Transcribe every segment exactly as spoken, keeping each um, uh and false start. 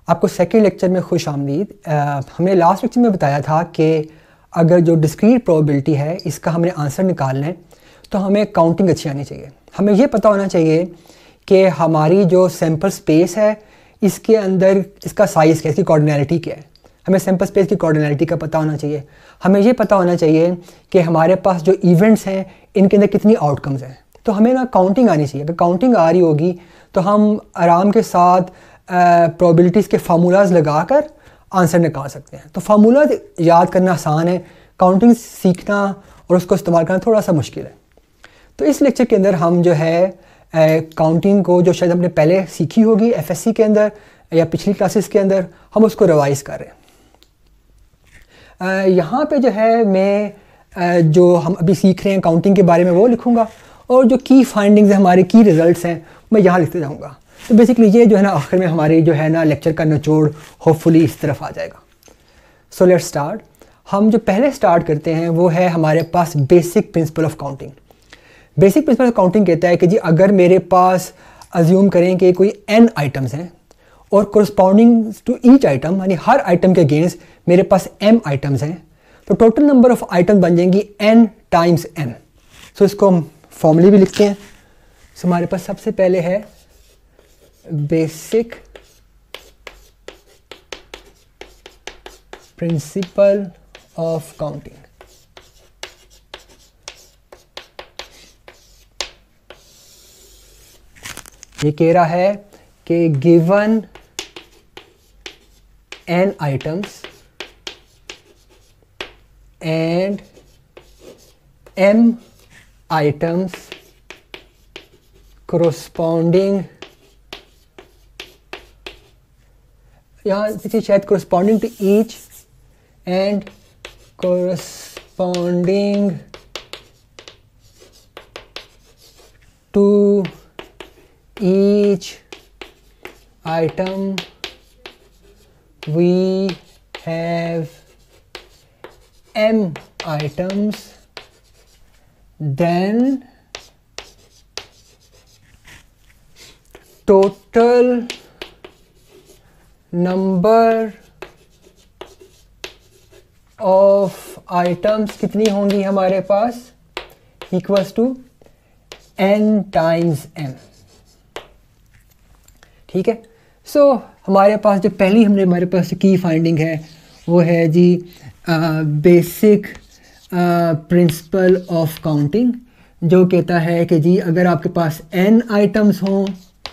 आपको second lecture में खुश आमदीद। हमने लास्ट लेक्चर में बताया था कि अगर जो डिस्क्रीट प्रोबेबिलिटी है इसका हमने आंसर निकालना है तो हमें काउंटिंग अच्छी आनी चाहिए। हमें ये पता होना चाहिए कि हमारी जो सैम्पल स्पेस है इसके अंदर इसका साइज़ क्या है, इसकी कोऑर्डिनैलिटी क्या है। हमें सैम्पल स्पेस की कोऑर्डिनैलिटी का पता होना चाहिए। हमें ये पता होना चाहिए कि हमारे पास जो इवेंट्स हैं इनके अंदर कितनी आउटकम्स हैं। तो हमें ना काउंटिंग आनी चाहिए। अगर काउंटिंग आ रही होगी तो हम आराम के साथ प्रोबेबिलिटीज़ के फार्मूलाज लगाकर आंसर निकाल सकते हैं। तो फार्मूला याद करना आसान है, काउंटिंग सीखना और उसको इस्तेमाल करना थोड़ा सा मुश्किल है। तो इस लेक्चर के अंदर हम जो है काउंटिंग को जो शायद हमने पहले सीखी होगी एफएससी के अंदर या पिछली क्लासेस के अंदर, हम उसको रिवाइज कर रहे हैं। यहाँ पे जो है मैं uh, जो हम अभी सीख रहे हैं काउंटिंग के बारे में वो लिखूँगा और जो की फाइंडिंग्स हैं, हमारे की रिजल्ट्स हैं, मैं यहाँ लिखते जाऊँगा। तो बेसिकली ये जो है ना आखिर में हमारी जो है ना लेक्चर का निचोड़ होपफुली इस तरफ आ जाएगा। So let's start. हम जो पहले स्टार्ट करते हैं वो है हमारे पास basic principle of counting. Basic principle of counting कहता है कि जी अगर मेरे पास अज्यूम करें कि कोई एन आइटम्स हैं और कोरस्पॉन्डिंग टू ईच आइटम यानी हर आइटम के अगेंस्ट मेरे पास एम आइटम्स हैं, तो टोटल नंबर ऑफ आइटम बन जाएंगी एन टाइम्स एम। सो इसको हम फॉर्मली भी लिखते हैं। सो so, हमारे पास सबसे पहले है बेसिक प्रिंसिपल ऑफ काउंटिंग। ये कह रहा है कि given n items and m items corresponding, यहाँ देखिए शायद corresponding to each and corresponding to each item we have m items, then total number of items कितनी होंगी हमारे पास equals to n times m। ठीक है। सो so, हमारे पास जो पहली हमने हमारे पास की फाइंडिंग है वो है जी बेसिक प्रिंसिपल ऑफ काउंटिंग, जो कहता है कि जी अगर आपके पास n आइटम्स हों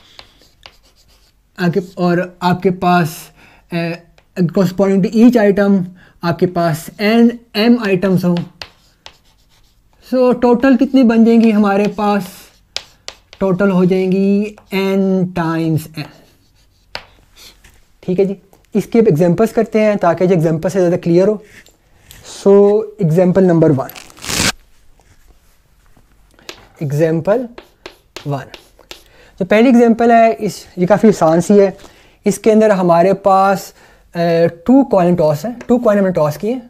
आपके और आपके पास कॉरस्पॉन्डिंग टू ईच आइटम आपके पास n m आइटम्स हों, सो टोटल कितनी बन जाएंगी हमारे पास, टोटल हो जाएंगी n टाइम्स n। ठीक है जी। इसके एग्जांपल्स करते हैं ताकि जो एग्जांपल से ज़्यादा क्लियर हो। So example number one, example one जो पहली एग्जांपल है इस ये काफ़ी आसान सी है। इसके अंदर हमारे पास टू कॉइन टॉस है, टू कॉइन हमने टॉस किए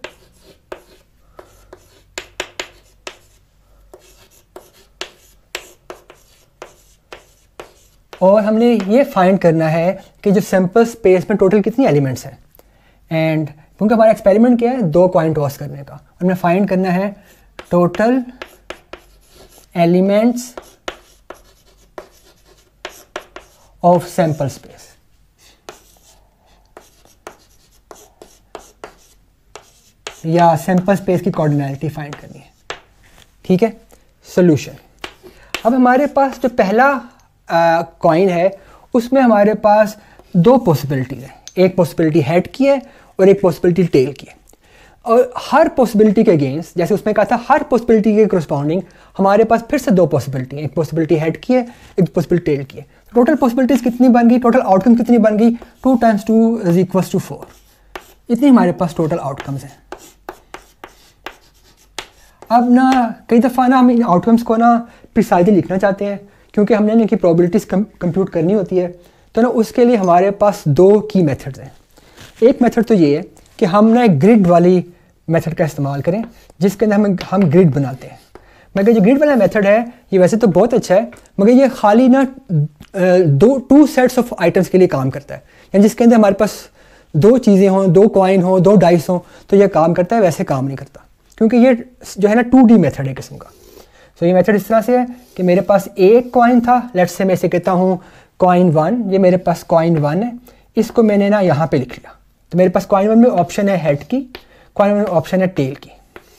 और हमने ये फाइंड करना है कि जो सैम्पल स्पेस में टोटल कितनी एलिमेंट्स हैं। एंड क्योंकि हमारा एक्सपेरिमेंट क्या है, दो कॉइन टॉस करने का, हमने फाइंड करना है total elements of sample space. या सैम्पल स्पेस की कोऑर्डिनैलिटी फाइंड करनी है। ठीक है। सॉल्यूशन, अब हमारे पास जो पहला कॉइन uh, है उसमें हमारे पास दो पॉसिबिलिटीज़ हैं, एक पॉसिबिलिटी हेड की है और एक पॉसिबिलिटी टेल की है। और हर पॉसिबिलिटी के अगेंस्ट, जैसे उसमें कहा था हर पॉसिबिलिटी के करस्पॉन्डिंग हमारे पास फिर से दो पॉसिबिलिटी हैं, एक पॉसिबिलिटी हेड की है एक पॉसिबिलिटी टेल की है। टोटल पॉसिबिलिटीज़ कितनी बन गई, टोटल आउटकम कितनी बन गई, two times two is equals to four. इतनी हमारे पास टोटल आउटकम्स हैं। अब ना कई दफ़ा ना हम इन आउटकम्स को ना प्रिसाइजली लिखना चाहते हैं क्योंकि हमने इनकी प्रोबेबिलिटीज़ कंप्यूट करनी होती है, तो ना उसके लिए हमारे पास दो की मेथड्स हैं। एक मेथड तो ये है कि हम ना एक ग्रिड वाली मेथड का इस्तेमाल करें जिसके अंदर हम हम ग्रिड बनाते हैं। मगर जो ग्रिड वाला मेथड है ये वैसे तो बहुत अच्छा है, मगर ये खाली ना दो टू सेट्स ऑफ आइटम्स के लिए काम करता है। या जिसके अंदर हमारे पास दो चीज़ें हों, दो कॉइन हो, दो डाइस हों, तो ये काम करता है, वैसे काम नहीं करता, क्योंकि ये जो है ना टू डी मेथड है किस्म का। सो ये मेथड इस तरह से है कि मेरे पास एक कॉइन था, लेट्स से मैं इसे कहता हूँ कॉइन वन, ये मेरे पास कॉइन वन है, इसको मैंने ना यहाँ पे लिख लिया, तो मेरे पास कॉइन वन में ऑप्शन है हेड की, कॉइन वन में ऑप्शन है टेल की।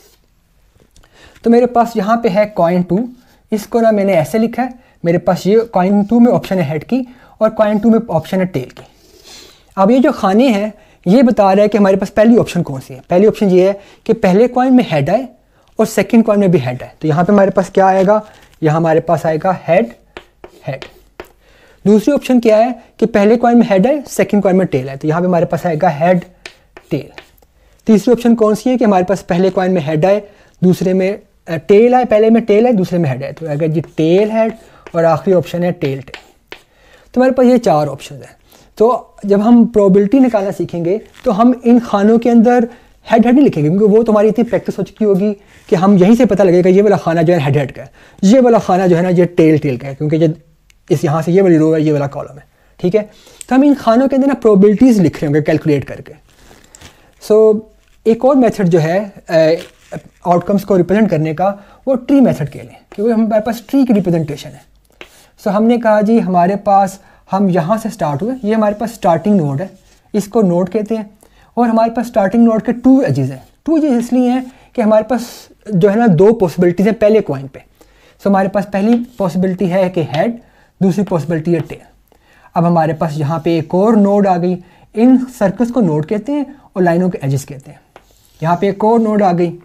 तो मेरे पास यहाँ पे है कॉइन टू, इसको ना मैंने ऐसे लिखा है, मेरे पास ये कॉइन टू में ऑप्शन है हेड की और कॉइन टू में ऑप्शन है टेल की। अब ये जो खाने हैं ये बता रहा है कि हमारे पास पहली ऑप्शन कौन सी है। पहली ऑप्शन ये है कि पहले कॉइन में हेड आए और सेकंड कॉइन में भी हेड है, तो यहाँ पे हमारे पास क्या आएगा, यहाँ हमारे पास आएगा हेड हेड। दूसरी ऑप्शन क्या है कि पहले कॉइन में हेड है, सेकंड कॉइन में टेल है, तो यहाँ पे हमारे पास आएगा हेड टेल। तीसरी ऑप्शन कौन सी है कि हमारे पास पहले कॉइन में हेड आए, दूसरे में टेल आए, पहले में टेल है, दूसरे में हेड है, तो अगर जी टेल हेड और आखिरी ऑप्शन है टेल टेल। तो हमारे पास ये चार ऑप्शन हैं। तो जब हम प्रोबेबिलिटी निकालना सीखेंगे तो हम इन खानों के अंदर हेड हेड नहीं लिखेंगे, क्योंकि वो तुम्हारी इतनी प्रैक्टिस हो चुकी होगी कि हम यहीं से पता लगेगा ये वाला खाना जो है हेड हेड का है, ये वाला खाना जो है ना ये टेल टेल का है, क्योंकि ये इस यहाँ से ये वाली रो है, ये वाला कॉलम है, ठीक है। तो हम इन खानों के अंदर ना प्रोबेबिलिटीज़ लिख रहे होंगे कैलकुलेट करके। सो so, एक और मेथड जो है आउटकम्स को रिप्रेजेंट करने का, वो ट्री मेथड के लिए, क्योंकि हमारे पास ट्री की रिप्रेजेंटेशन है। सो so, हमने कहा जी हमारे पास हम यहाँ से स्टार्ट हुए, ये हमारे पास स्टार्टिंग नोड है, इसको नोड कहते हैं, और हमारे पास स्टार्टिंग नोड के टू एजेस हैं। टू एजेस इसलिए हैं कि हमारे पास जो है ना दो पॉसिबिलिटीज़ हैं पहले कॉइन पे। सो so, हमारे पास पहली पॉसिबिलिटी है कि हेड, दूसरी पॉसिबिलिटी है टेल। अब हमारे पास यहाँ पे एक और नोड आ गई, इन सर्कल्स को नोड कहते हैं और लाइनों के एजेस कहते हैं। यहाँ पे एक और नोड आ गई।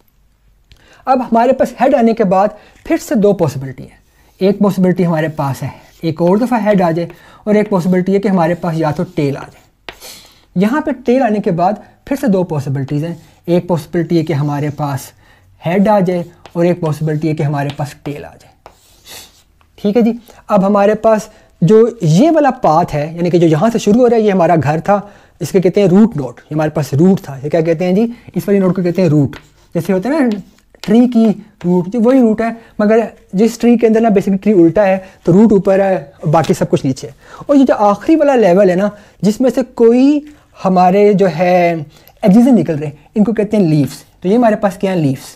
अब हमारे पास हेड आने के बाद फिर से दो पॉसिबिलिटी है। एक पॉसिबिलिटी हमारे पास है एक और दफ़ा हेड आ जाए, और एक पॉसिबिलिटी है कि हमारे पास या तो टेल आ जाए। यहाँ पे टेल आने के बाद फिर से दो पॉसिबिलिटीज़ हैं। एक पॉसिबिलिटी है कि हमारे पास हेड आ जाए और एक पॉसिबिलिटी है कि हमारे पास टेल आ जाए, ठीक है जी। अब हमारे पास जो ये वाला पाथ है, यानी कि जो यहाँ से शुरू हो रहा है, ये हमारा घर था, इसके कहते हैं रूट नोड, ये हमारे पास रूट था। ये क्या कहते हैं जी, इस वाली नोड को कहते हैं रूट। जैसे होता है ना ट्री की रूट, जो वही रूट है, मगर जिस ट्री के अंदर ना बेसिकली ट्री उल्टा है तो रूट ऊपर है और बाकी सब कुछ नीचे है। और ये जो आखिरी वाला लेवल है ना, जिसमें से कोई हमारे जो है एजेस निकल रहे, इनको कहते हैं लीव्स। तो ये हमारे पास क्या है, लीव्स।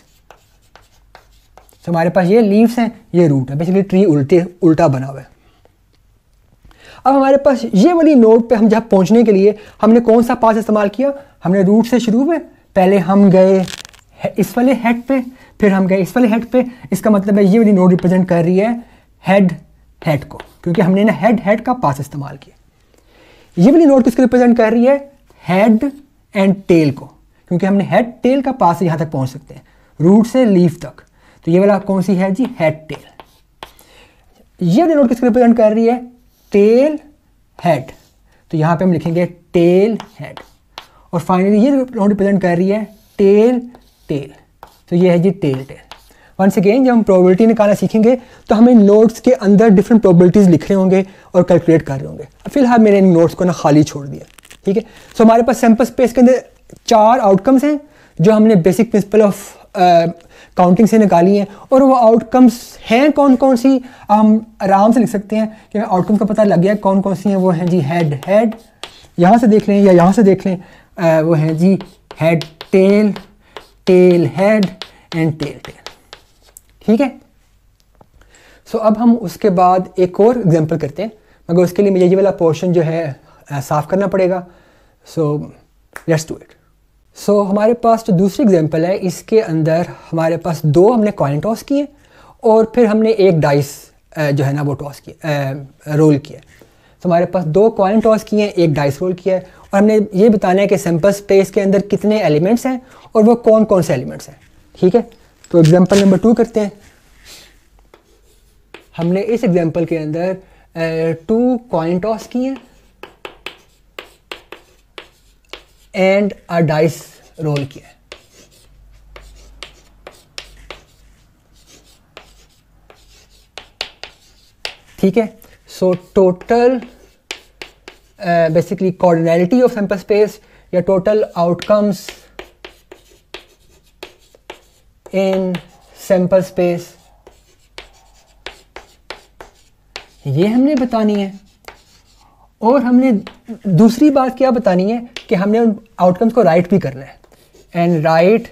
तो हमारे पास ये लीव्स हैं, ये रूट है, बेसिकली ट्री उल्टे उल्टा बना हुआ है। अब हमारे पास ये वाली नोड पे हम जहाँ पहुँचने के लिए हमने कौन सा पाथ इस्तेमाल किया, हमने रूट से शुरू में पहले हम गए इस वाले हेड पे, फिर हम गए इस वाले हेड पे। इसका मतलब है ये वाली नोड रिप्रेजेंट कर रही है हेड हेड को, क्योंकि हमने ना हेड हेड का पाथ इस्तेमाल किया। ये वाली नोड किसको रिप्रेजेंट कर रही है, हेड एंड टेल को, क्योंकि हमने हेड टेल का पाथ से यहाँ तक पहुँच सकते हैं, रूट से लीफ तक। तो ये वाला कौन सी है जी, हेड टेल। ये वाली नोड किसको रिप्रेजेंट कर रही है, टेल हेड। तो यहाँ पे हम लिखेंगे टेल हेड। और फाइनली ये नोड रिप्रेजेंट कर रही है टेल टेल। तो ये है जी टेल टेल। वंस अगेन जब हम प्रोबेबिलिटी निकालना सीखेंगे तो हम इन नोट्स के अंदर डिफरेंट प्रोबेबिलिटीज़ लिख रहे होंगे और कैलकुलेट कर रहे होंगे। फिलहाल मैंने इन नोट्स को ना खाली छोड़ दिया, ठीक है। सो हमारे पास सैम्पल स्पेस के अंदर चार आउटकम्स हैं जो हमने बेसिक प्रिंसिपल ऑफ काउंटिंग से निकाली हैं, और वो आउटकम्स हैं कौन कौन सी, हम आराम से लिख सकते हैं कि आउटकम का पता लग गया कौन कौन सी हैं। वो हैं जी हेड हेड, यहाँ से देख लें या यहाँ से देख लें, आ, वो हैं जी head tail, tail head and tail tail, ठीक है। सो so, अब हम उसके बाद एक और एग्जांपल करते हैं, मगर उसके लिए मुझे ये वाला पोर्शन जो है आ, साफ़ करना पड़ेगा। So let's do it. So हमारे पास जो दूसरी एग्जांपल है, इसके अंदर हमारे पास दो हमने कॉइन टॉस किए और फिर हमने एक डाइस जो है ना वो टॉस किया, रोल किया। तो हमारे पास दो कॉइन टॉस किए हैं, एक डाइस रोल किया है, और हमने ये बताना है कि सैम्पल स्पेस के अंदर कितने एलिमेंट्स हैं और वो कौन कौन से एलिमेंट्स हैं, ठीक है। तो एग्जांपल नंबर टू करते हैं। हमने इस एग्जांपल के अंदर टू कॉइन टॉस किए हैं एंड अ डाइस रोल किया है, ठीक है। So total basically cardinality of sample space या total outcomes in sample space, ये हमने बतानी है। और हमने दूसरी बात क्या बतानी है कि हमने उन आउटकम्स को राइट भी करना है, and write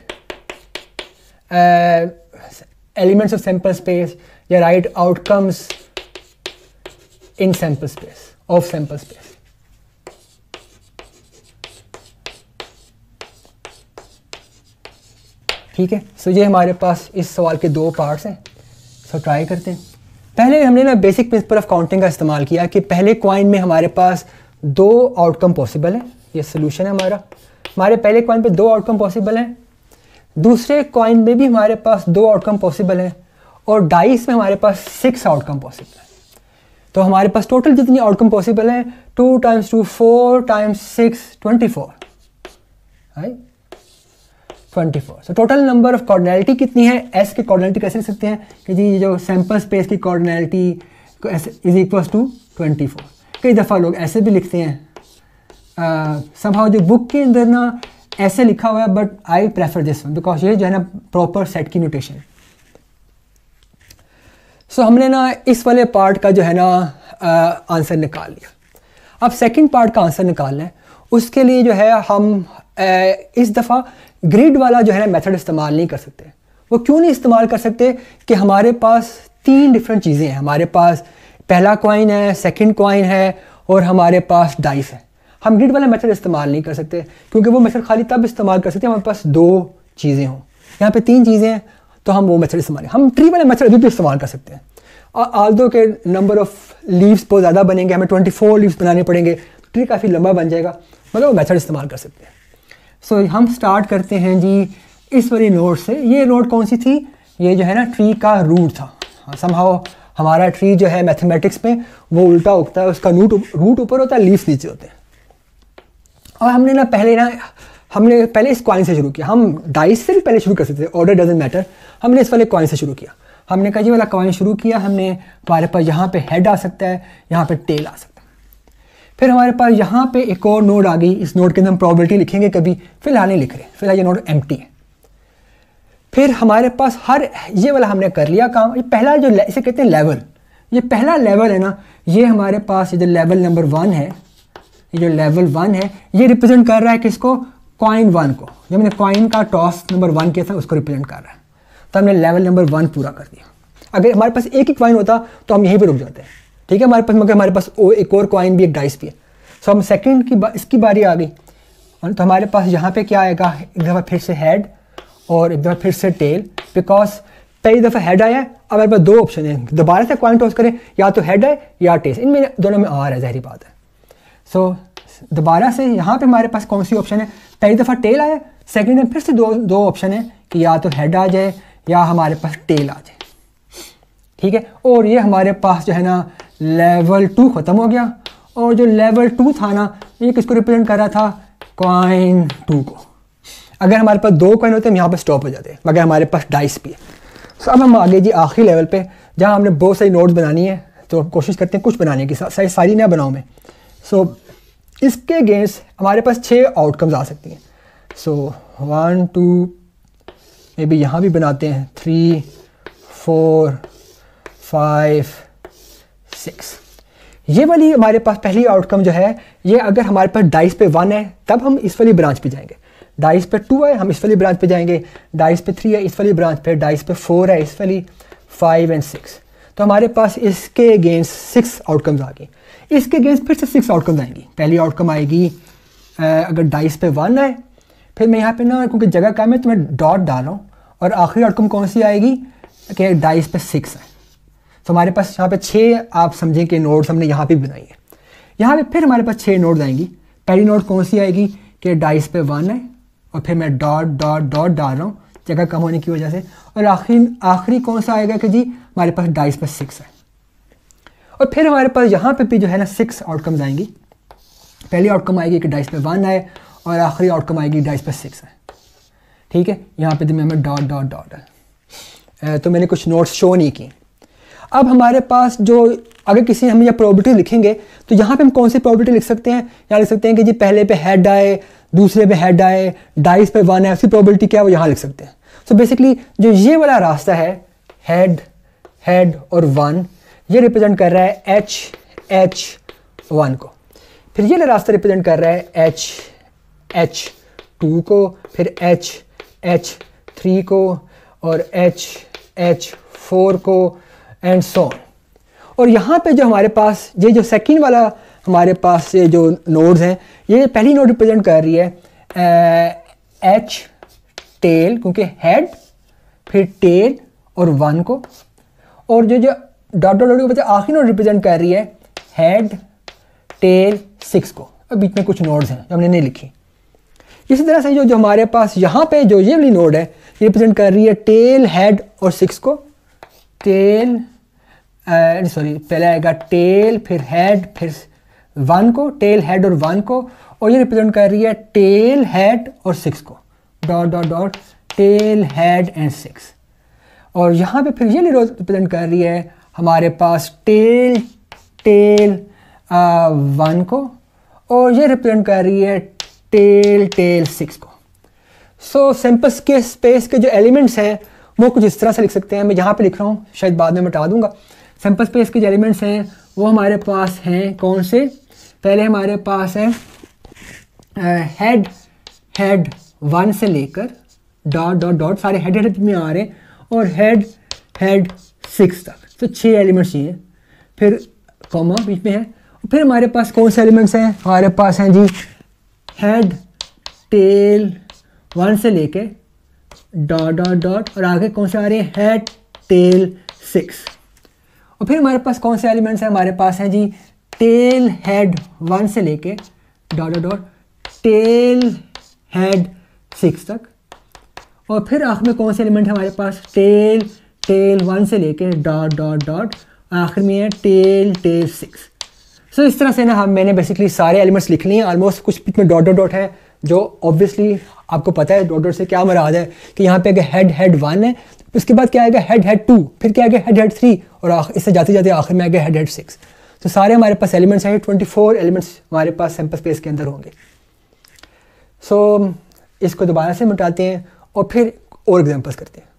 elements of sample space या write outcomes in sample space of sample space. ठीक है, सो ये हमारे पास इस सवाल के दो पार्ट्स हैं। सो ट्राई करते हैं। पहले हमने ना बेसिक प्रिंसिपल ऑफ काउंटिंग का इस्तेमाल किया कि पहले कॉइन में हमारे पास दो आउटकम पॉसिबल है, ये सोल्यूशन है हमारा। हमारे पहले कॉइन पे दो आउटकम पॉसिबल हैं, दूसरे कॉइन में भी हमारे पास दो आउटकम पॉसिबल हैं, और डाइस में हमारे पास सिक्स आउटकम पॉसिबल है। तो हमारे पास टोटल जितनी आउटकम पॉसिबल है two times two four times six twenty four right twenty four. So total number of cardinality कितनी है? एस की कॉर्डिनैलिटी कैसे लिख सकते हैं कि जी जो सैंपल स्पेस की cardinality is equals to twenty four. कई दफ़ा लोग ऐसे भी लिखते हैं, समहाउ जो बुक के अंदर ना ऐसे लिखा हुआ है, but I prefer this one because ये जो है ना प्रॉपर सेट की नोटेशन। सो so, हमने ना इस वाले पार्ट का जो है ना आंसर निकाल लिया। अब सेकंड पार्ट का आंसर निकालना है, उसके लिए जो है हम आ, इस दफ़ा ग्रिड वाला जो है ना मेथड इस्तेमाल नहीं कर सकते। वो क्यों नहीं इस्तेमाल कर सकते कि हमारे पास तीन डिफरेंट चीज़ें हैं। हमारे पास पहला कॉइन है, सेकंड कॉइन है, और हमारे पास डाइस है। हम ग्रिड वाला मेथड इस्तेमाल नहीं कर सकते क्योंकि वो मेथड खाली तब इस्तेमाल कर सकते हैं हमारे पास दो चीज़ें हों। यहाँ पे तीन चीज़ें हैं तो हम वो मेथड इस्तेमाल, हम ट्री वाला मेथड अभी भी इस्तेमाल कर सकते हैं। आल्दो के नंबर ऑफ लीव्स बहुत ज़्यादा बनेंगे, हमें ट्वेंटी फोर लीव्स बनाने पड़ेंगे, ट्री काफ़ी लंबा बन जाएगा, मतलब वो मेथड इस्तेमाल कर सकते हैं। सो so, हम स्टार्ट करते हैं जी इस वाली नोड से। ये नोड कौन सी थी? ये जो है ना ट्री का रूट था। समहाउ हमारा ट्री जो है मैथमेटिक्स में वो उल्टा उगता है, उसका रूट रूट ऊपर होता है, लीव्स नीचे होते हैं। और हमने ना पहले ना हमने पहले इस कॉइन से शुरू किया। हम डाइस से भी पहले शुरू कर सकते थे, ऑर्डर डजंट मैटर। हमने इस वाले कॉइन से शुरू किया। हमने कहा ये वाला कॉइन शुरू किया हमने, हमारे पास यहाँ पे हेड आ सकता है, यहाँ पे टेल आ सकता है। फिर हमारे पास यहाँ पे एक और नोड आ गई। इस नोड के अंदर हम प्रोबेबिलिटी लिखेंगे कभी, फिलहाल नहीं लिख रहे, फिलहाल ये नोड एम्प्टी है। फिर हमारे पास हर ये वाला हमने कर लिया काम। ये पहला जो इसे कहते हैं लेवल, ये पहला लेवल है ना, ये हमारे पास ये जो लेवल नंबर वन है, ये जो लेवल वन है ये रिप्रेजेंट कर रहा है किसको? कॉइन वन को। जब मैंने कॉइन का टॉस नंबर वन किया था उसको रिप्रेजेंट कर रहा है। तो हमने लेवल नंबर वन पूरा कर दिया। अगर हमारे पास एक ही कॉइन होता तो हम यहीं पे रुक जाते हैं, ठीक है। हमारे पास मगर हमारे पास एक और कॉइन भी, एक डाइस भी है। सो हम सेकंड की इसकी बारी आ गई, तो हमारे पास यहाँ पे क्या आएगा? एक दफ़ा फिर से हेड और एक दफ़ा फिर से टेल, बिकॉज पहली दफ़ा हेड आया है। अब हमारे पास दो ऑप्शन है, दोबारा से कॉइन टॉस करें, या तो हेड है या टेल, इनमें दोनों में आर है, ज़ाहिर बात है। सो so, दोबारा से यहाँ पे हमारे पास कौन सी ऑप्शन है? पहली दफ़ा टेल आया, सेकंड में फिर से दो दो ऑप्शन है कि या तो हेड आ जाए या हमारे पास टेल आ जाए, ठीक है। और ये हमारे पास जो है ना लेवल टू ख़त्म हो गया, और जो लेवल टू था ना ये किसको रिप्रेजेंट कर रहा था? कॉइन टू को। अगर हमारे पास दो कॉइन होते हम यहाँ पे स्टॉप हो जाते, मगर हमारे पास डाइस भी है। सो अब हम आगे जी आखिरी लेवल पे, जहाँ हमने बहुत सारी नोट्स बनानी है, तो कोशिश करते हैं कुछ बनाने की, सारी सारी ना बनाऊँ मैं। सो so, इसके अगेंस्ट हमारे पास छः आउटकम्स आ सकती हैं। So one two maybe यहाँ भी बनाते हैं, थ्री फोर फाइव सिक्स। ये वाली हमारे पास पहली आउटकम जो है, ये अगर हमारे पास डाइस पे वन है तब हम इस वाली ब्रांच पे जाएंगे, डाइस पे टू है हम इस वाली ब्रांच पे जाएंगे, डाइस पे थ्री है इस वाली ब्रांच पे, डाइस पे फोर है इस वाली, फाइव एंड सिक्स। तो हमारे पास इसके अगेंस्ट सिक्स आउटकम्स आ गई। इसके अगेंस्ट फिर से सिक्स आउटकम्स आएंगी। पहली आउटकम आएगी अगर डाइस पे वन है, फिर मैं यहाँ पे ना क्योंकि जगह कम है तो मैं डॉट डाल रहा हूँ, और आखिरी आउटकम कौन सी आएगी कि डाइस पे सिक्स है। तो हमारे पास यहाँ पे छः आप समझें कि नोड्स हमने यहाँ पे बनाई है। यहाँ पे फिर हमारे पास छः नोड्स आएंगी। पहली नोड कौन सी आएगी कि डाइस पे वन है, और फिर मैं डॉट डॉट डॉट डाल रहा हूँ जगह कम होने की वजह से, और आखिरी आखिरी कौन सा आएगा कि जी हमारे पास डाइस पे सिक्स है। और फिर हमारे पास यहाँ पे भी जो है ना सिक्स आउटकम्स आएंगी। पहली आउटकम आएगी कि डाइस पे वन है, और आखिरी आउटकम आएगी डाइस पे सिक्स है, ठीक है। यहाँ पे हमें डॉट डॉट डॉट है, तो मैंने कुछ नोट्स शो नहीं की। अब हमारे पास जो अगर किसी हम यह प्रोबेबिलिटी लिखेंगे तो यहाँ पे हम कौन सी प्रोबेबिलिटी लिख सकते हैं? यहाँ लिख सकते हैं कि जी पहले पे हेड आए, दूसरे पे हेड आए, डाइस पे वन है, उसकी प्रोबेबिलिटी क्या है वो यहाँ लिख सकते हैं। सो बेसिकली जो ये वाला रास्ता है, हेड हेड और वन, ये रिप्रेजेंट कर रहा है एच एच वन को। फिर ये रास्ता रिप्रेजेंट कर रहा है एच एच टू को, फिर एच एच थ्री को और एच एच फोर को एंड सो। और यहाँ पे जो हमारे पास ये जो सेकंड वाला हमारे पास ये जो नोड्स हैं, ये पहली नोड रिप्रेजेंट कर रही है एच टेल, क्योंकि हेड फिर टेल और वन को, और जो जो डॉट डॉट डॉट के बच्चे आखिरी नोड रिप्रेजेंट कर रही है हेड टेल सिक्स को। और बीच में कुछ नोड्स हैं जो हमने नहीं लिखी। इसी तरह से जो जो हमारे पास यहाँ पे जो ये वाली नोड है ये रिप्रेजेंट कर रही है टेल हेड और सिक्स को। टेल सॉरी पहले आएगा टेल फिर हेड फिर वन को, टेल हेड और वन को, और ये रिप्रेजेंट कर रही है टेल हेड और सिक्स को, dot dot dot tail head and six. और यहाँ पे फिर ये रिप्रेजेंट कर रही है हमारे पास टेल टेल वन को, और ये रिप्रेजेंट कर रही है टेल टेल सिक्स को। सो सैंपल के स्पेस के जो एलिमेंट्स हैं वो कुछ इस तरह से लिख सकते हैं। मैं यहाँ पे लिख रहा हूँ, शायद बाद में मिटा दूंगा। सैंपल स्पेस के जो एलिमेंट्स हैं वो हमारे पास हैं कौन से? पहले हमारे पास है हेड हेड वन से लेकर डॉट डॉट डॉट, सारे हेड हेड में आ रहे हैं, और हेड हेड सिक्स तक, तो छः एलिमेंट्स चाहिए। फिर कॉमा बीच में है। फिर हमारे पास कौन से एलिमेंट्स हैं? हमारे पास हैं जी हेड टेल वन से लेके डॉट डॉट डॉट, और आगे कौन से आ रहे हैं? Head tail six. और फिर हमारे पास कौन से एलिमेंट्स हैं? हमारे पास हैं जी टेल हेड वन से लेके dot dot dot tail head six तक। और फिर आखिर में कौन से एलिमेंट है हमारे पास? टेल टेल वन से लेके डॉट डॉट डॉट, आखिर में है टेल टेल सिक्स। सो इस तरह से ना हम मैंने बेसिकली सारे एलिमेंट्स लिख लिए हैं। ऑलमोस्ट कुछ बीच में डॉट डॉट डॉट है, जो ऑब्वियसली आपको पता है डॉट डॉट से क्या मुराद है कि यहाँ पे अगर हेड हेड वन है, उसके बाद क्या आएगा? हेड हेड टू, फिर क्या आएगा? हेड हेड थ्री, और इससे जाते जाते आखिर में आएगा हेड हेड सिक्स। तो सारे हमारे पास एलिमेंट्स हैं, ट्वेंटी फोर एलिमेंट्स हमारे पास सैंपल स्पेस के अंदर होंगे। सो so, इसको दोबारा से मिटाते हैं और फिर और एग्जांपल्स करते हैं।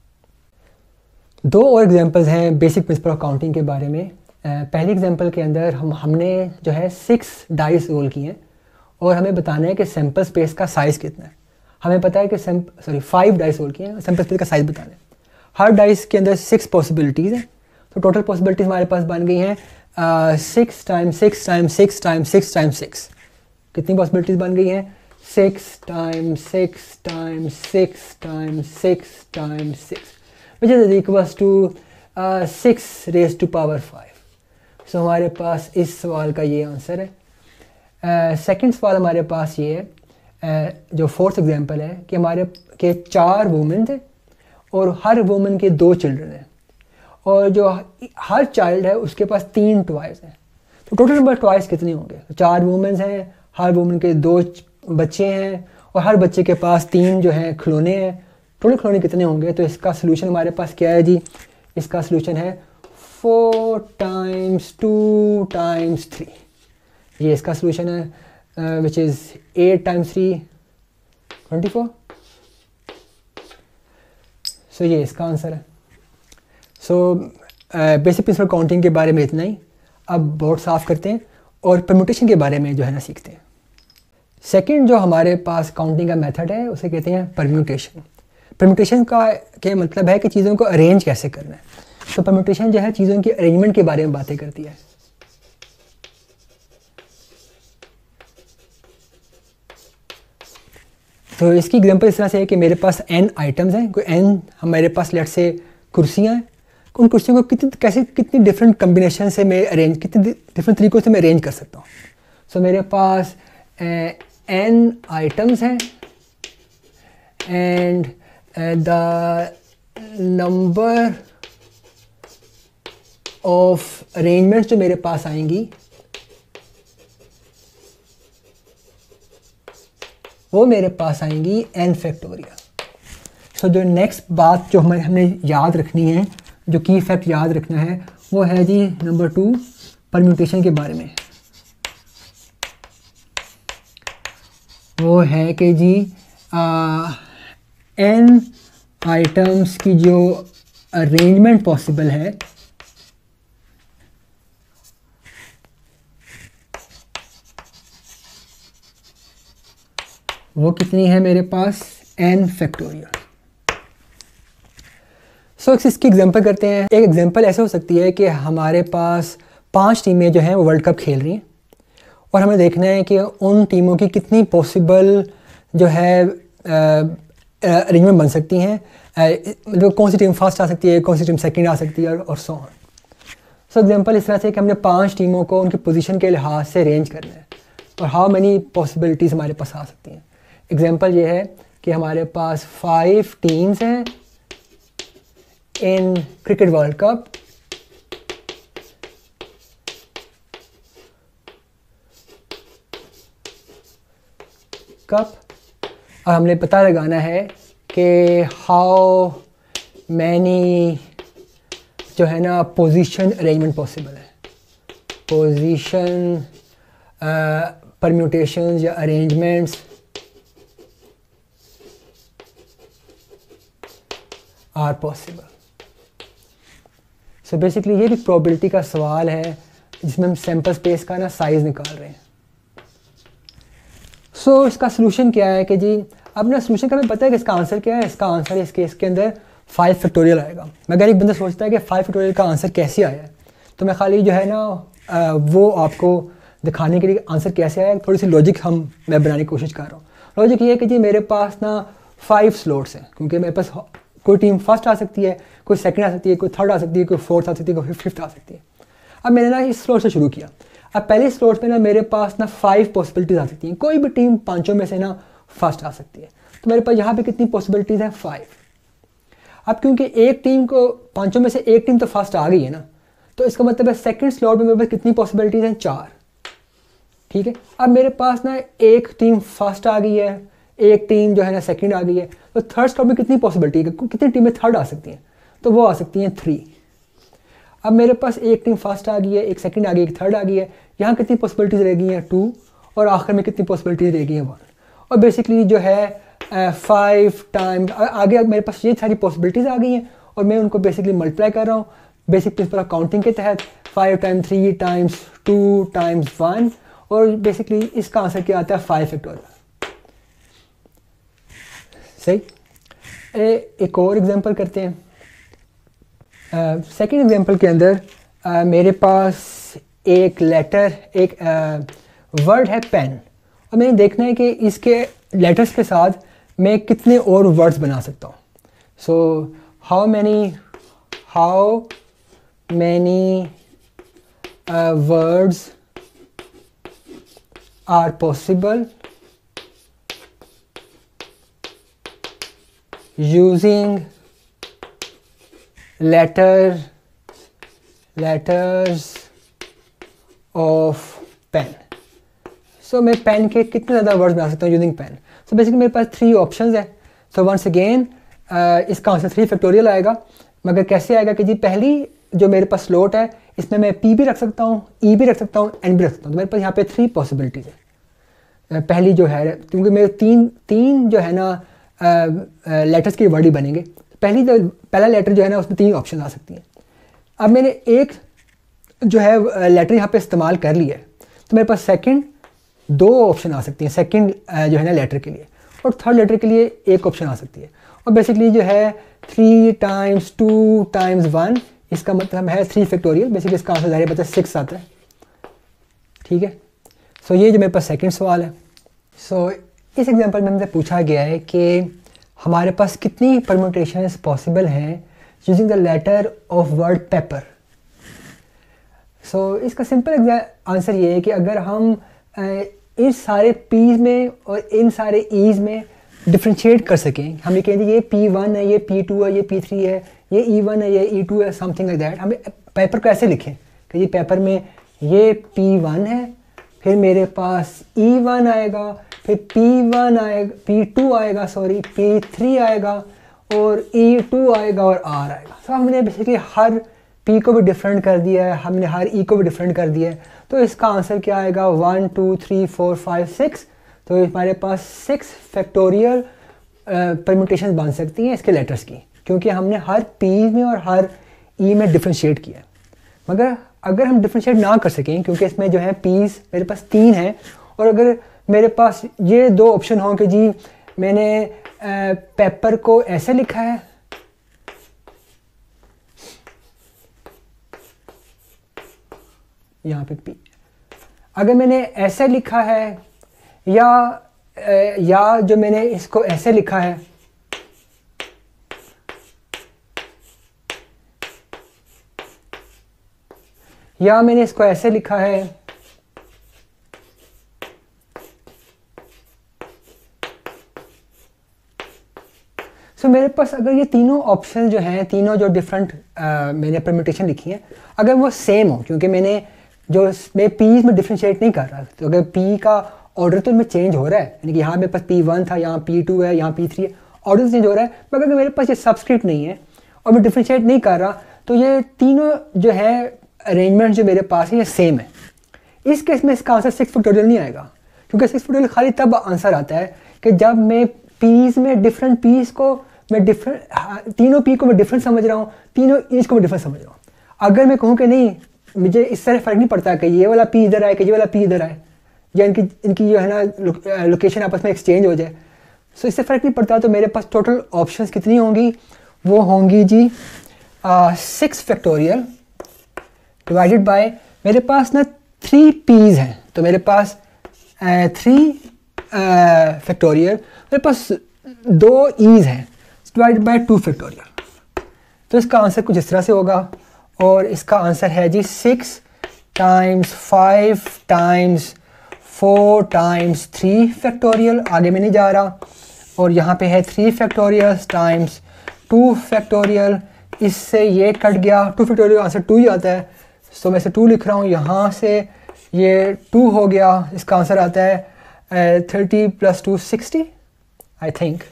दो और एग्जांपल्स हैं बेसिक प्रिंसिपल ऑफ काउंटिंग के बारे में। पहले एग्जांपल के अंदर हम हमने जो है सिक्स डाइस रोल किए हैं और हमें बताना है कि सैंपल स्पेस का साइज़ कितना है। हमें पता है कि सॉरी फाइव डाइस रोल किए हैं, सैंपल स्पेस का साइज़ बताना है। हर डाइस के अंदर सिक्स पॉसिबिलिटीज़ हैं, तो टोटल पॉसिबिलिटीज़ हमारे पास बन गई हैं six time six time six time six time six. कितनी पॉसिबिलिटीज़ बन गई हैं? Six time six time six time six time six, which is equals to six raise to power five. So हमारे पास इस सवाल का ये आंसर है। सेकंड uh, सवाल हमारे पास ये है, uh, जो फोर्थ एग्जांपल है कि हमारे के चार वुमेन थे और हर वुमेन के दो चिल्ड्रन हैं, और जो हर चाइल्ड है उसके पास तीन टॉयज़ हैं। तो टोटल नंबर टॉयज़ कितने होंगे? चार वुमेन हैं, हर वुमेन के दो बच्चे हैं, और हर बच्चे के पास तीन जो हैं खिलौने हैं। टोटल खिलौने कितने होंगे? तो इसका सोल्यूशन हमारे पास क्या है जी? इसका सोल्यूशन है four times two times three. ये इसका सोल्यूशन है, which is eight times three twenty four. So ये इसका आंसर है। सो बेसिक प्रिंसिपल काउंटिंग के बारे में इतना ही। अब बोर्ड साफ़ करते हैं और परम्यूटेशन के बारे में जो है ना सीखते हैं। सेकंड जो हमारे पास काउंटिंग का मेथड है उसे कहते हैं परम्यूटेशन। परम्यूटेशन का क्या मतलब है कि चीज़ों को अरेंज कैसे करना है। तो परम्यूटेशन जो है चीज़ों की अरेंजमेंट के बारे में बातें करती है। तो इसकी एग्जांपल इस तरह से है कि मेरे पास एन आइटम्स हैं, कोई एन हमारे पास लेट से कुर्सियाँ हैं। उन कुर्सियों को कितनी कैसे कितनी डिफरेंट कम्बिनेशन से मैं अरेंज कितने डिफरेंट तरीक़ों से मैं अरेंज कर सकता हूँ। सो so, मेरे पास एन आइटम्स हैं and the number of arrangements जो मेरे पास आएंगी वो मेरे पास आएंगी एन फैक्टोरियल। सो जो नेक्स्ट बात जो हमें हमने याद रखनी है, जो की फैक्ट याद रखना है, वो है जी नंबर टू परम्यूटेशन के बारे में। वो है कि जी एन आइटम्स की जो अरेंजमेंट पॉसिबल है वो कितनी है मेरे पास n फैक्टोरियल। सो so, इसकी एग्जांपल करते हैं। एक एग्जांपल ऐसे हो सकती है कि हमारे पास पांच टीमें जो हैं वो वर्ल्ड कप खेल रही हैं और हमें देखना है कि उन टीमों की कितनी पॉसिबल जो है अरेंजमेंट बन सकती हैं, मतलब कौन सी टीम फर्स्ट आ सकती है, कौन सी टीम सेकंड आ सकती है और सो ऑन। सो एग्जांपल इस तरह से कि हमने पांच टीमों को उनकी पोजीशन के लिहाज से अरेंज करना है और हाउ मैनी पॉसिबिलिटीज़ हमारे पास आ सकती हैं। एग्जांपल ये है कि हमारे पास फाइव टीम्स हैं in cricket world cup cup और हमने पता लगाना है कि हाउ मैनी जो है ना पोजीशन अरेंजमेंट पॉसिबल है, पोजीशन परम्यूटेशंस या arrangements are possible. So basically ये भी प्रोबेबिलिटी का सवाल है जिसमें हम सैम्पल स्पेस का ना साइज़ निकाल रहे हैं। सो so, इसका सलूशन क्या है कि जी अब ना सलूशन का हमें पता है कि इसका आंसर क्या है। इसका आंसर इस केस के अंदर फाइव फैक्टोरियल आएगा। मगर एक बंदा सोचता है कि फाइव फैक्टोरियल का आंसर कैसे आया है, तो मैं खाली जो है ना आ, वो आपको दिखाने के लिए आंसर कैसे आया थोड़ी सी लॉजिक हम मैं बनाने की कोशिश कर रहा हूँ। लॉजिक ये है कि जी मेरे पास ना फाइव स्लॉट्स हैं, क्योंकि मेरे पास कोई टीम फर्स्ट आ सकती है, कोई सेकंड आ सकती है, कोई थर्ड आ सकती है, कोई फोर्थ आ सकती है, कोई फिफ्थ आ सकती है। अब मैंने ना इस स्लॉट से शुरू किया। अब पहले स्लॉट में ना मेरे पास ना फाइव पॉसिबिलिटीज़ आ सकती हैं, कोई भी टीम पांचों में से ना फर्स्ट आ सकती है। तो मेरे पास यहाँ पे कितनी पॉसिबिलिटीज़ हैं? फाइव। अब क्योंकि एक टीम को पांचों में से एक टीम तो फर्स्ट आ गई है ना, तो इसका मतलब है सेकंड स्लॉट में मेरे पास कितनी पॉसिबिलिटीज़ हैं? चार। ठीक है। अब मेरे पास ना एक टीम फर्स्ट आ गई है, एक टीम जो है ना सेकंड आ गई है, तो थर्ड स्लॉट में कितनी पॉसिबिलिटी है, कितनी टीमें थर्ड आ सकती हैं? तो वो आ सकती हैं थ्री। अब मेरे पास एक टीम फर्स्ट आ गई है, एक सेकंड आ गई, एक थर्ड आ गई है, यहाँ कितनी पॉसिबिलिटीज़ रह गई हैं? टू। और आखिर में कितनी पॉसिबिलिटीज़ रह गई हैं? वन। और बेसिकली जो है फाइव uh, टाइम आगे मेरे पास ये सारी पॉसिबिलिटीज़ आ गई हैं और मैं उनको बेसिकली मल्टीप्लाई कर रहा हूँ बेसिक प्रिंसिपल ऑफ काउंटिंग के तहत। Five time three times two times one, और बेसिकली इसका आंसर क्या आता है? Five factorial. सही। ए, एक और एग्जांपल करते हैं। सेकंड uh, एग्जांपल के अंदर uh, मेरे पास एक लेटर एक वर्ड uh, है पेन, और मैंने देखना है कि इसके लेटर्स के साथ मैं कितने और वर्ड्स बना सकता हूँ। So how many how many words are possible using letter letters of pen. सो मैं पेन के कितने ज़्यादा वर्ड्स बना सकता हूँ यूजिंग पेन। सो बेसिकली मेरे पास थ्री ऑप्शंस हैं। सो वंस अगेन इसका आंसर थ्री फैक्टोरियल आएगा। मगर कैसे आएगा कि जी पहली जो मेरे पास स्लॉट है इसमें मैं पी भी रख सकता हूँ, ई भी रख सकता हूँ, एन भी रख सकता हूँ। तो मेरे पास यहाँ पे थ्री पॉसिबिलिटीज़ है। uh, पहली जो है, क्योंकि मेरे तीन तीन जो है ना लेटर्स के वर्ड ही बनेंगे, पहली जो पहला लेटर जो है ना उसमें तीन ऑप्शन आ सकती हैं। अब मैंने एक जो है लेटर यहाँ पे इस्तेमाल कर लिया है, तो मेरे पास सेकंड दो ऑप्शन आ सकती हैं सेकंड जो है ना लेटर के लिए, और थर्ड लेटर के लिए एक ऑप्शन आ सकती है। और बेसिकली जो है three times two times one, इसका मतलब है थ्री फैक्टोरियल। बेसिकली इसका आंसर ज़ाहिर पता है सिक्स आता है। ठीक है। सो so, ये जो मेरे पास सेकंड सवाल है। सो so, इस एग्जांपल में हमसे पूछा गया है कि हमारे पास कितनी परम्यूटेशंस पॉसिबल हैं using the letter of word paper. So इसका सिंपल आंसर ये है कि अगर हम इन सारे पीज में और इन सारे ईज में डिफ्रेंशिएट कर सकें, हम ये कहेंगे ये पी वन है, ये पी टू है, ये पी थ्री है, ये ई वन है, ये ई टू है, समथिंग लाइक दैट। हमें पेपर को ऐसे लिखें कि ये पेपर में ये पी वन है, फिर मेरे पास ई वन आएगा, फिर पी वन आएगा, पी टू आएगा, सॉरी पी थ्री आएगा, और ई टू आएगा और आर आएगा। तो हमने बेसिकली हर पी को भी डिफरेंट कर दिया है, हमने हर ई को भी डिफरेंट कर दिया है। तो इसका आंसर क्या आएगा? One two three four five six. तो हमारे पास सिक्स फैक्टोरियल परम्यूटेशन बन सकती हैं इसके लेटर्स की, क्योंकि हमने हर पी में और हर ई में डिफ्रेंशिएट किया है। मगर अगर हम डिफ्रेंशिएट ना कर सकें, क्योंकि इसमें जो है पीस मेरे पास तीन हैं, और अगर मेरे पास ये दो ऑप्शन हों कि जी मैंने पेपर को ऐसे लिखा है, यहाँ पे पी, अगर मैंने ऐसे लिखा है या या जो मैंने इसको ऐसे लिखा है, या मैंने इसको ऐसे लिखा है, सो so, मेरे पास अगर ये तीनों ऑप्शन जो हैं, तीनों जो डिफरेंट मैंने परम्यूटेशन लिखी हैं, अगर वो सेम हो, क्योंकि मैंने जो मैं पीज में डिफ्रेंशिएट नहीं कर रहा, तो अगर पी का ऑर्डर तो इनमें चेंज हो रहा है, यानी कि यहाँ मेरे पास पी वन था, यहाँ पी टू है, यहाँ पी थ्री है, ऑर्डर चेंज हो रहा है, मगर अगर मेरे पास ये सबस्क्रिप्ट नहीं है और मैं डिफ्रेंशिएट नहीं कर रहा, तो ये तीनों जो है अरेंजमेंट जो मेरे पास है ये सेम है। इस केस में इसका आंसर सिक्स फैक्टोरियल नहीं आएगा, क्योंकि सिक्स फैक्टोरियल खाली तब आंसर आता है कि जब मैं पीज में डिफरेंट पीस को मैं डिफरेंट तीनों पी को मैं डिफरेंट समझ रहा हूँ, तीनों ईज को मैं डिफरेंट समझ रहा हूँ। अगर मैं कहूँ कि नहीं मुझे इस तरह फ़र्क नहीं पड़ता कि ये वाला पी इधर आए कि ये वाला पी इधर आए, या इनकी इनकी जो है ना लोकेशन आपस में एक्सचेंज हो जाए, सो इससे फ़र्क नहीं पड़ता, तो मेरे पास टोटल ऑप्शंस कितनी होंगी, वो होंगी जी सिक्स फैक्टोरियल डिवाइडेड बाय, मेरे पास ना थ्री पीज हैं, तो मेरे पास थ्री फैक्टोरियल, मेरे पास दो ईज हैं, डिवाइडेड बाय टू फैक्टोरियल। तो इसका आंसर कुछ इस तरह से होगा, और इसका आंसर है जी six times five times four times three factorial, आगे में नहीं जा रहा, और यहाँ पे है three factorial times two factorial, इससे ये कट गया, टू फैक्टोरियल आंसर टू ही आता है, सो मैं से टू लिख रहा हूँ, यहाँ से ये टू हो गया, इसका आंसर आता है thirty plus two sixty I think,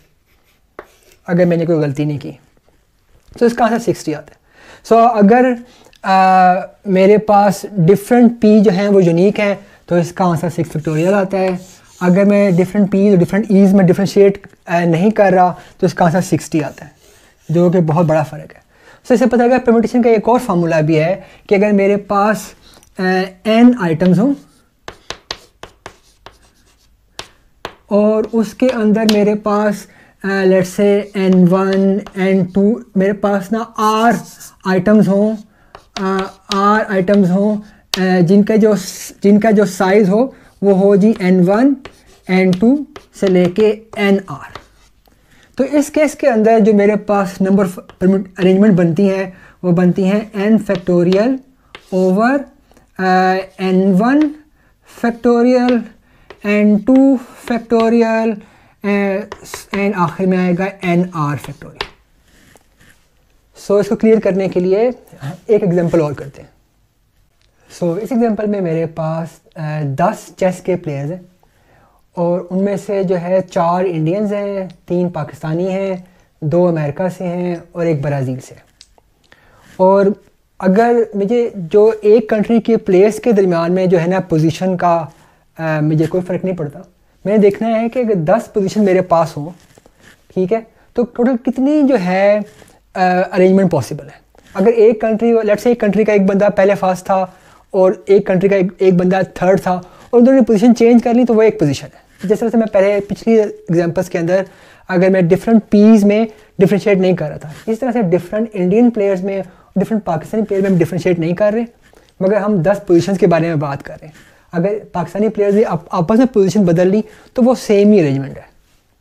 अगर मैंने कोई गलती नहीं की, तो इसका आंसर सिक्सटी आता है। सो so, अगर आ, मेरे पास डिफरेंट पी जो हैं वो यूनिक हैं, तो इसका आंसर सिक्स फैक्टोरियल आता है। अगर मैं डिफरेंट पी और डिफरेंट ईज में डिफ्रेंशिएट नहीं कर रहा, तो इसका आंसर सिक्सटी आता है, जो कि बहुत बड़ा फ़र्क है। सो so, इससे पता लगा परम्यूटेशन का एक और फार्मूला भी है कि अगर मेरे पास एन आइटम्स हों और उसके अंदर मेरे पास let's say n one n two, मेरे पास ना आर आइटम्स हों आर आइटम्स हों जिनका जो जिनका जो साइज़ हो वो हो जी एन वन एन टू से लेके एन आर। तो इस केस के अंदर जो मेरे पास नंबर अरेंजमेंट बनती हैं वो बनती हैं n factorial over n one factorial n two factorial and आखिर में आएगा एन आर फैक्टोरियल। सो इसको क्लियर करने के लिए एक एग्जांपल और करते हैं। सो so, इस एग्जांपल में मेरे पास दस चेस के प्लेयर्स हैं और उनमें से जो है चार इंडियंस हैं, तीन पाकिस्तानी हैं, दो अमेरिका से हैं और एक ब्राज़ील से। और अगर मुझे जो एक कंट्री के प्लेयर्स के दरमियान में जो है ना पोजीशन का आ, मुझे कोई फ़र्क नहीं पड़ता, मैंने देखना है कि अगर दस पोजीशन मेरे पास हों, ठीक है, तो टोटल कितनी जो है अरेंजमेंट पॉसिबल है। अगर एक कंट्री लेट्स से एक कंट्री का एक बंदा पहले फर्स्ट था और एक कंट्री का एक, एक बंदा थर्ड था और उन दोनों ने पोजीशन चेंज कर ली, तो वो एक पोजीशन है। जिस तरह से मैं पहले पिछली एग्जांपल्स के अंदर अगर मैं डिफरेंट पीस में डिफ्रेंशिएट नहीं कर रहा था, इस तरह से डिफरेंट इंडियन प्लेयर्स में डिफरेंट पाकिस्तानी प्लेयर में हम डिफ्रेंशिएट नहीं कर रहे, मगर हम दस पोजीशंस के बारे में बात कर रहे हैं। अगर पाकिस्तानी प्लेयर्स ने आप, आपस में पोजीशन बदल ली तो वो सेम ही अरेंजमेंट है।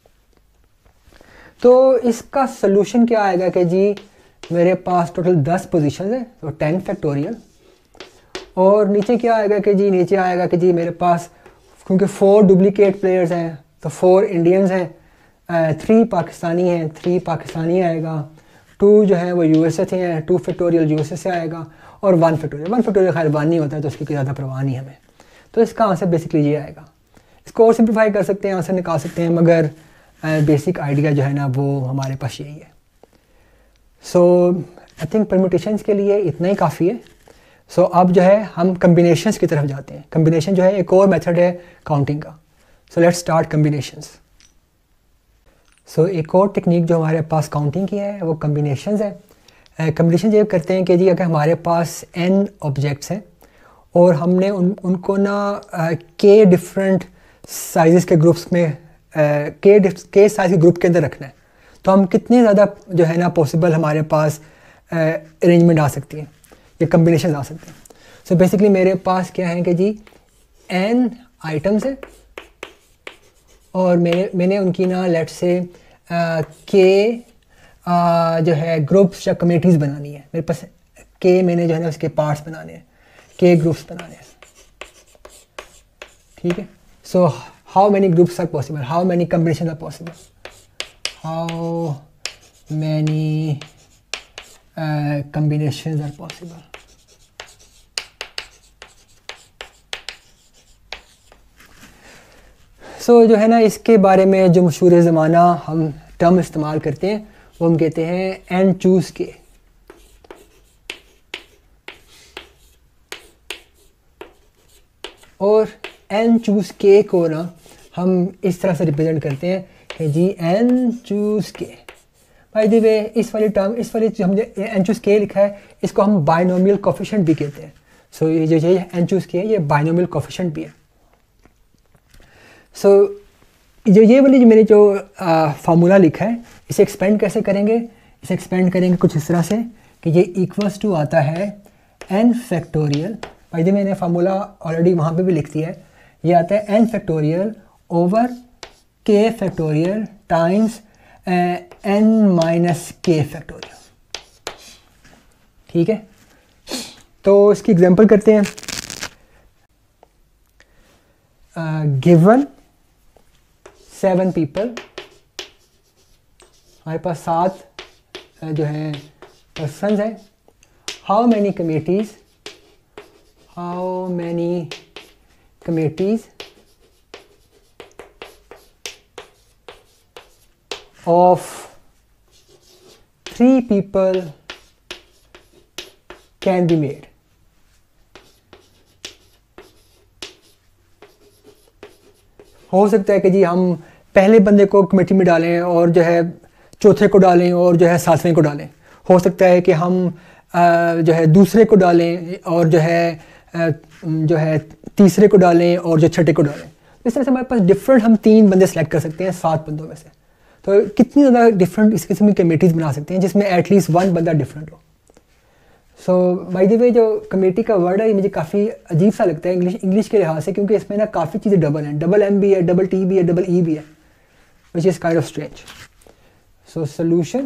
तो इसका सोल्यूशन क्या आएगा कि जी मेरे पास टोटल दस पोजीशन है, तो टेन फैक्टोरियल, और नीचे क्या आएगा कि जी नीचे आएगा कि जी मेरे पास क्योंकि फोर डुप्लीकेट प्लेयर्स हैं तो फोर इंडियंस हैं, थ्री पाकिस्तानी हैं, थ्री पाकिस्तानी आएगा, टू जो है वो यूएसए से हैं, टू फैक्टोरियल यूएसए से आएगा, और वन फैक्टोरियल वन फैक्टोरियल खैर वन नहीं होता है तो उसकी कोई ज़्यादा परवाह नहीं हमें। तो इसका आंसर बेसिकली ये आएगा। इसको और सिंप्लीफाई कर सकते हैं, आंसर निकाल सकते हैं, मगर बेसिक uh, आइडिया जो है ना वो हमारे पास यही है। सो आई थिंक परम्यूटेशंस के लिए इतना ही काफ़ी है। सो so, अब जो है हम कम्बिनेशंस की तरफ जाते हैं। कम्बिनेशन जो है एक और मेथड है काउंटिंग का। So let's start combinations. So एक और टेक्निक जो हमारे पास काउंटिंग की है वो कम्बिनेशंस है। कम्बिनेशन uh, ये करते हैं कि जी अगर हमारे पास एन ऑब्जेक्ट्स हैं और हमने उन उनको ना के डिफरेंट साइज़ के ग्रुप्स में के के साइज़ के ग्रुप के अंदर रखना है, तो हम कितने ज़्यादा जो है ना पॉसिबल हमारे पास अरेंजमेंट आ सकती है, ये कम्बिनेशन आ सकते हैं। सो बेसिकली मेरे पास क्या है कि जी एन आइटम्स है और मेरे मैंने उनकी ना लेट से के जो है ग्रुप्स या कमेटीज़ बनानी है। मेरे पास के मैंने जो है ना उसके पार्ट्स बनाने हैं, के ग्रुप्स बनाने हैं, ठीक है। So how many groups are possible, how many combination are possible, how many combination are possible. So so, जो है ना इसके बारे में जो मशहूर ज़माना हम टर्म इस्तेमाल करते हैं वो हम कहते हैं एन चूज़ के। और एन चूज़ के को ना हम इस तरह से रिप्रेजेंट करते हैं कि जी n choose k. By the way इस वाली टर्म इस वाली जो हमने एन चूज़ के लिखा है इसको हम बाइनोमियल कोफिशिएंट भी कहते हैं। सो so, ये जो ये एन चूज़ के ये बाइनोमियल कोफिशिएंट भी है। सो so, जो ये वाली जो मैंने जो फार्मूला लिखा है इसे एक्सपेंड कैसे करेंगे, इसे एक्सपेंड करेंगे कुछ इस तरह से कि ये इक्वल्स टू आता है एन फैक्टोरियल। भाई जी मैंने फार्मूला ऑलरेडी वहाँ पे भी लिख दिया है। ये आता है n factorial over k factorial times n minus k factorial, ठीक है। तो इसकी एग्जांपल करते हैं। गिवन सेवन पीपल, हमारे पास सात जो है पर्सन्स हैं। How many committees, how many committees of three people can be made. हो सकता है कि जी हम पहले बंदे को कमेटी में डालें और जो है चौथे को डालें और जो है सातवें को डालें। हो सकता है कि हम आ, जो है दूसरे को डालें और जो है आ, जो है तीसरे को डालें और जो छठे को डालें। इस तरह से हमारे पास डिफरेंट हम तीन बंदे सेलेक्ट कर सकते हैं सात बंदों में से। तो कितनी ज़्यादा डिफरेंट इस किस्म की कमेटीज़ बना सकते हैं जिसमें एटलीस्ट वन बंदा डिफरेंट हो। सो बाय द वे जो कमेटी का वर्ड है ये मुझे काफ़ी अजीब सा लगता है इंग्लिश इंग्लिश के लिहाज से, क्योंकि इसमें ना काफ़ी चीज़ें डबल हैं। डबल एम भी है, डबल टी भी है, डबल ई भी है, which is kind of strange. So solution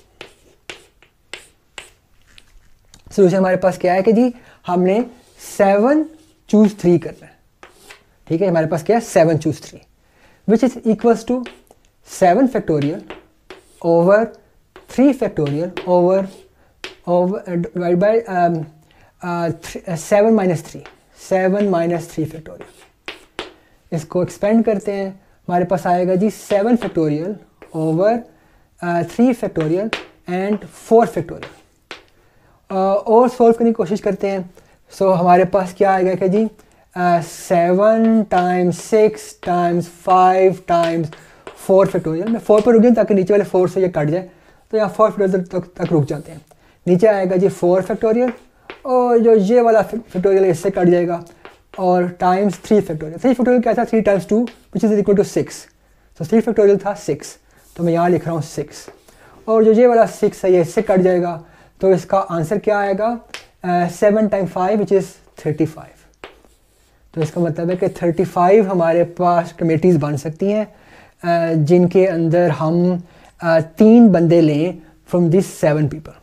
solution हमारे पास क्या है कि जी हमने सेवन चूज़ थ्री करना है, ठीक है। हमारे पास क्या है seven choose three which is equals to seven factorial over three factorial over over uh, divided by um, uh, th seven minus three seven minus three factorial. इसको एक्सपेंड करते हैं, हमारे पास आएगा जी seven factorial over three factorial and four factorial. और solve करने की कोशिश करते हैं। सो so, हमारे पास क्या आएगा कि जी seven times six times five times four factorial. मैं फोर पर रुक जाऊँ ताकि नीचे वाले फोर से ये कट जाए, तो यहाँ फोर फैक्टोरियल तक, तक रुक जाते हैं। नीचे आएगा जी फोर फैक्टोरियल और जो ये वाला फैक्टोरियल इससे कट जाएगा और times three factorial. Three factorial क्या था, three times two which is equal to six. तो थ्री फैक्टोरियल था सिक्स, तो मैं यहाँ लिख रहा हूँ सिक्स। और जो ये वाला सिक्स है ये इससे कट जाएगा, तो इसका आंसर क्या आएगा seven time five which is thirty five. तो इसका मतलब है कि थर्टी फाइव हमारे पास कमेटीज़ बन सकती हैं uh, जिनके अंदर हम uh, तीन बंदे लें फ्रॉम दिस सेवन पीपल।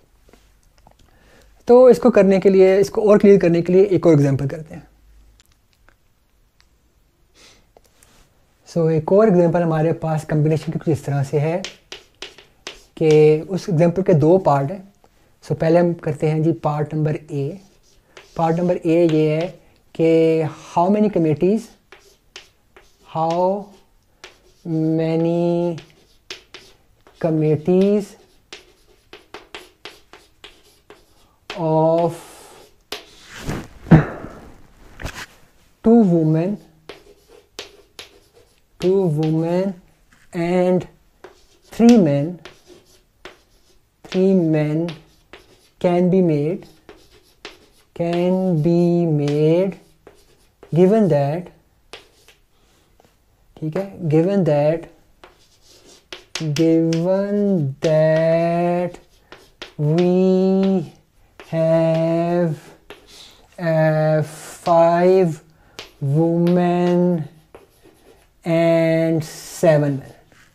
तो इसको करने के लिए, इसको और क्लियर करने के लिए एक और एग्जांपल करते हैं। सो so, एक और एग्जांपल हमारे पास कम्बिनेशन की कुछ इस तरह से है कि उस एग्जांपल के दो पार्ट हैं। सो so, पहले हम करते हैं जी part number A. Part number A ये है कि how many committees, how many committees of two women two women and three men three men can be made can be made given that ठीक है, given that given that we have five women and seven man.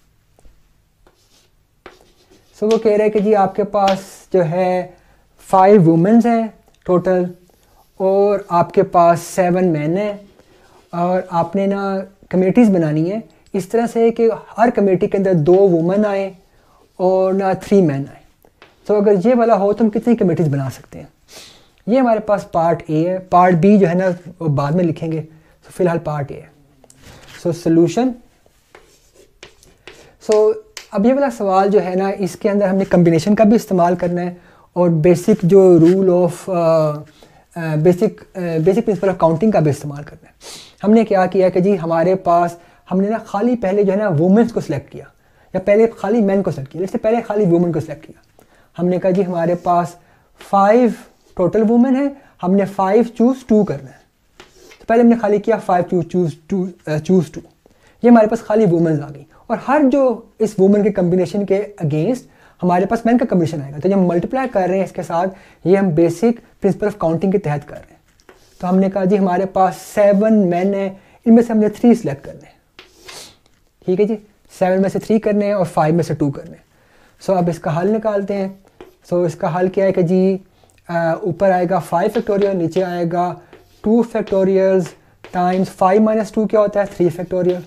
So वो कह रहे हैं कि जी आपके पास जो है फाइव वुमेन्स हैं टोटल और आपके पास सेवन मैन हैं, और आपने ना कमेटीज़ बनानी है इस तरह से कि हर कमेटी के अंदर दो वुमेन आए और ना थ्री मैन आए। तो अगर ये वाला हो तो हम कितनी कमेटीज़ बना सकते हैं। ये हमारे पास पार्ट ए है। पार्ट बी जो है ना वो बाद में लिखेंगे, तो फिलहाल पार्ट ए है। सो सोल्यूशन, सो अब ये वाला सवाल जो है ना इसके अंदर हमने कम्बिनेशन का भी इस्तेमाल करना है और बेसिक जो rule of basic basic principle of counting का भी इस्तेमाल करना है। हमने क्या किया कि जी हमारे पास हमने ना खाली पहले जो है ना वुमेन्स को सिलेक्ट किया, या पहले खाली मैन को सिलेक्ट किया, इससे पहले खाली वुमेन को सिलेक्ट किया। हमने कहा जी हमारे पास फाइव टोटल वुमेन है, हमने फाइव चूज़ टू करना है। तो पहले हमने खाली किया five two choose two choose two, ये हमारे पास खाली वुमेन्स आ गई, और हर जो इस वुमेन के कम्बिनेशन के अगेंस्ट हमारे पास मैन का कम्बिनेशन आएगा। तो जब हम मल्टीप्लाई कर रहे हैं इसके साथ, ये हम बेसिक प्रिंसिपल ऑफ काउंटिंग के तहत कर रहे हैं। तो हमने कहा जी हमारे पास सेवन मैन है, इनमें से हमने थ्री सिलेक्ट करने हैं। ठीक है जी, सेवन में से थ्री करने हैं और फाइव में से टू करने हैं। सो अब इसका हल निकालते हैं। सो इसका हल क्या है कि जी ऊपर आएगा फाइव फैक्टोरियल, नीचे आएगा two factorials times five minus two क्या होता है थ्री फैक्टोरियल,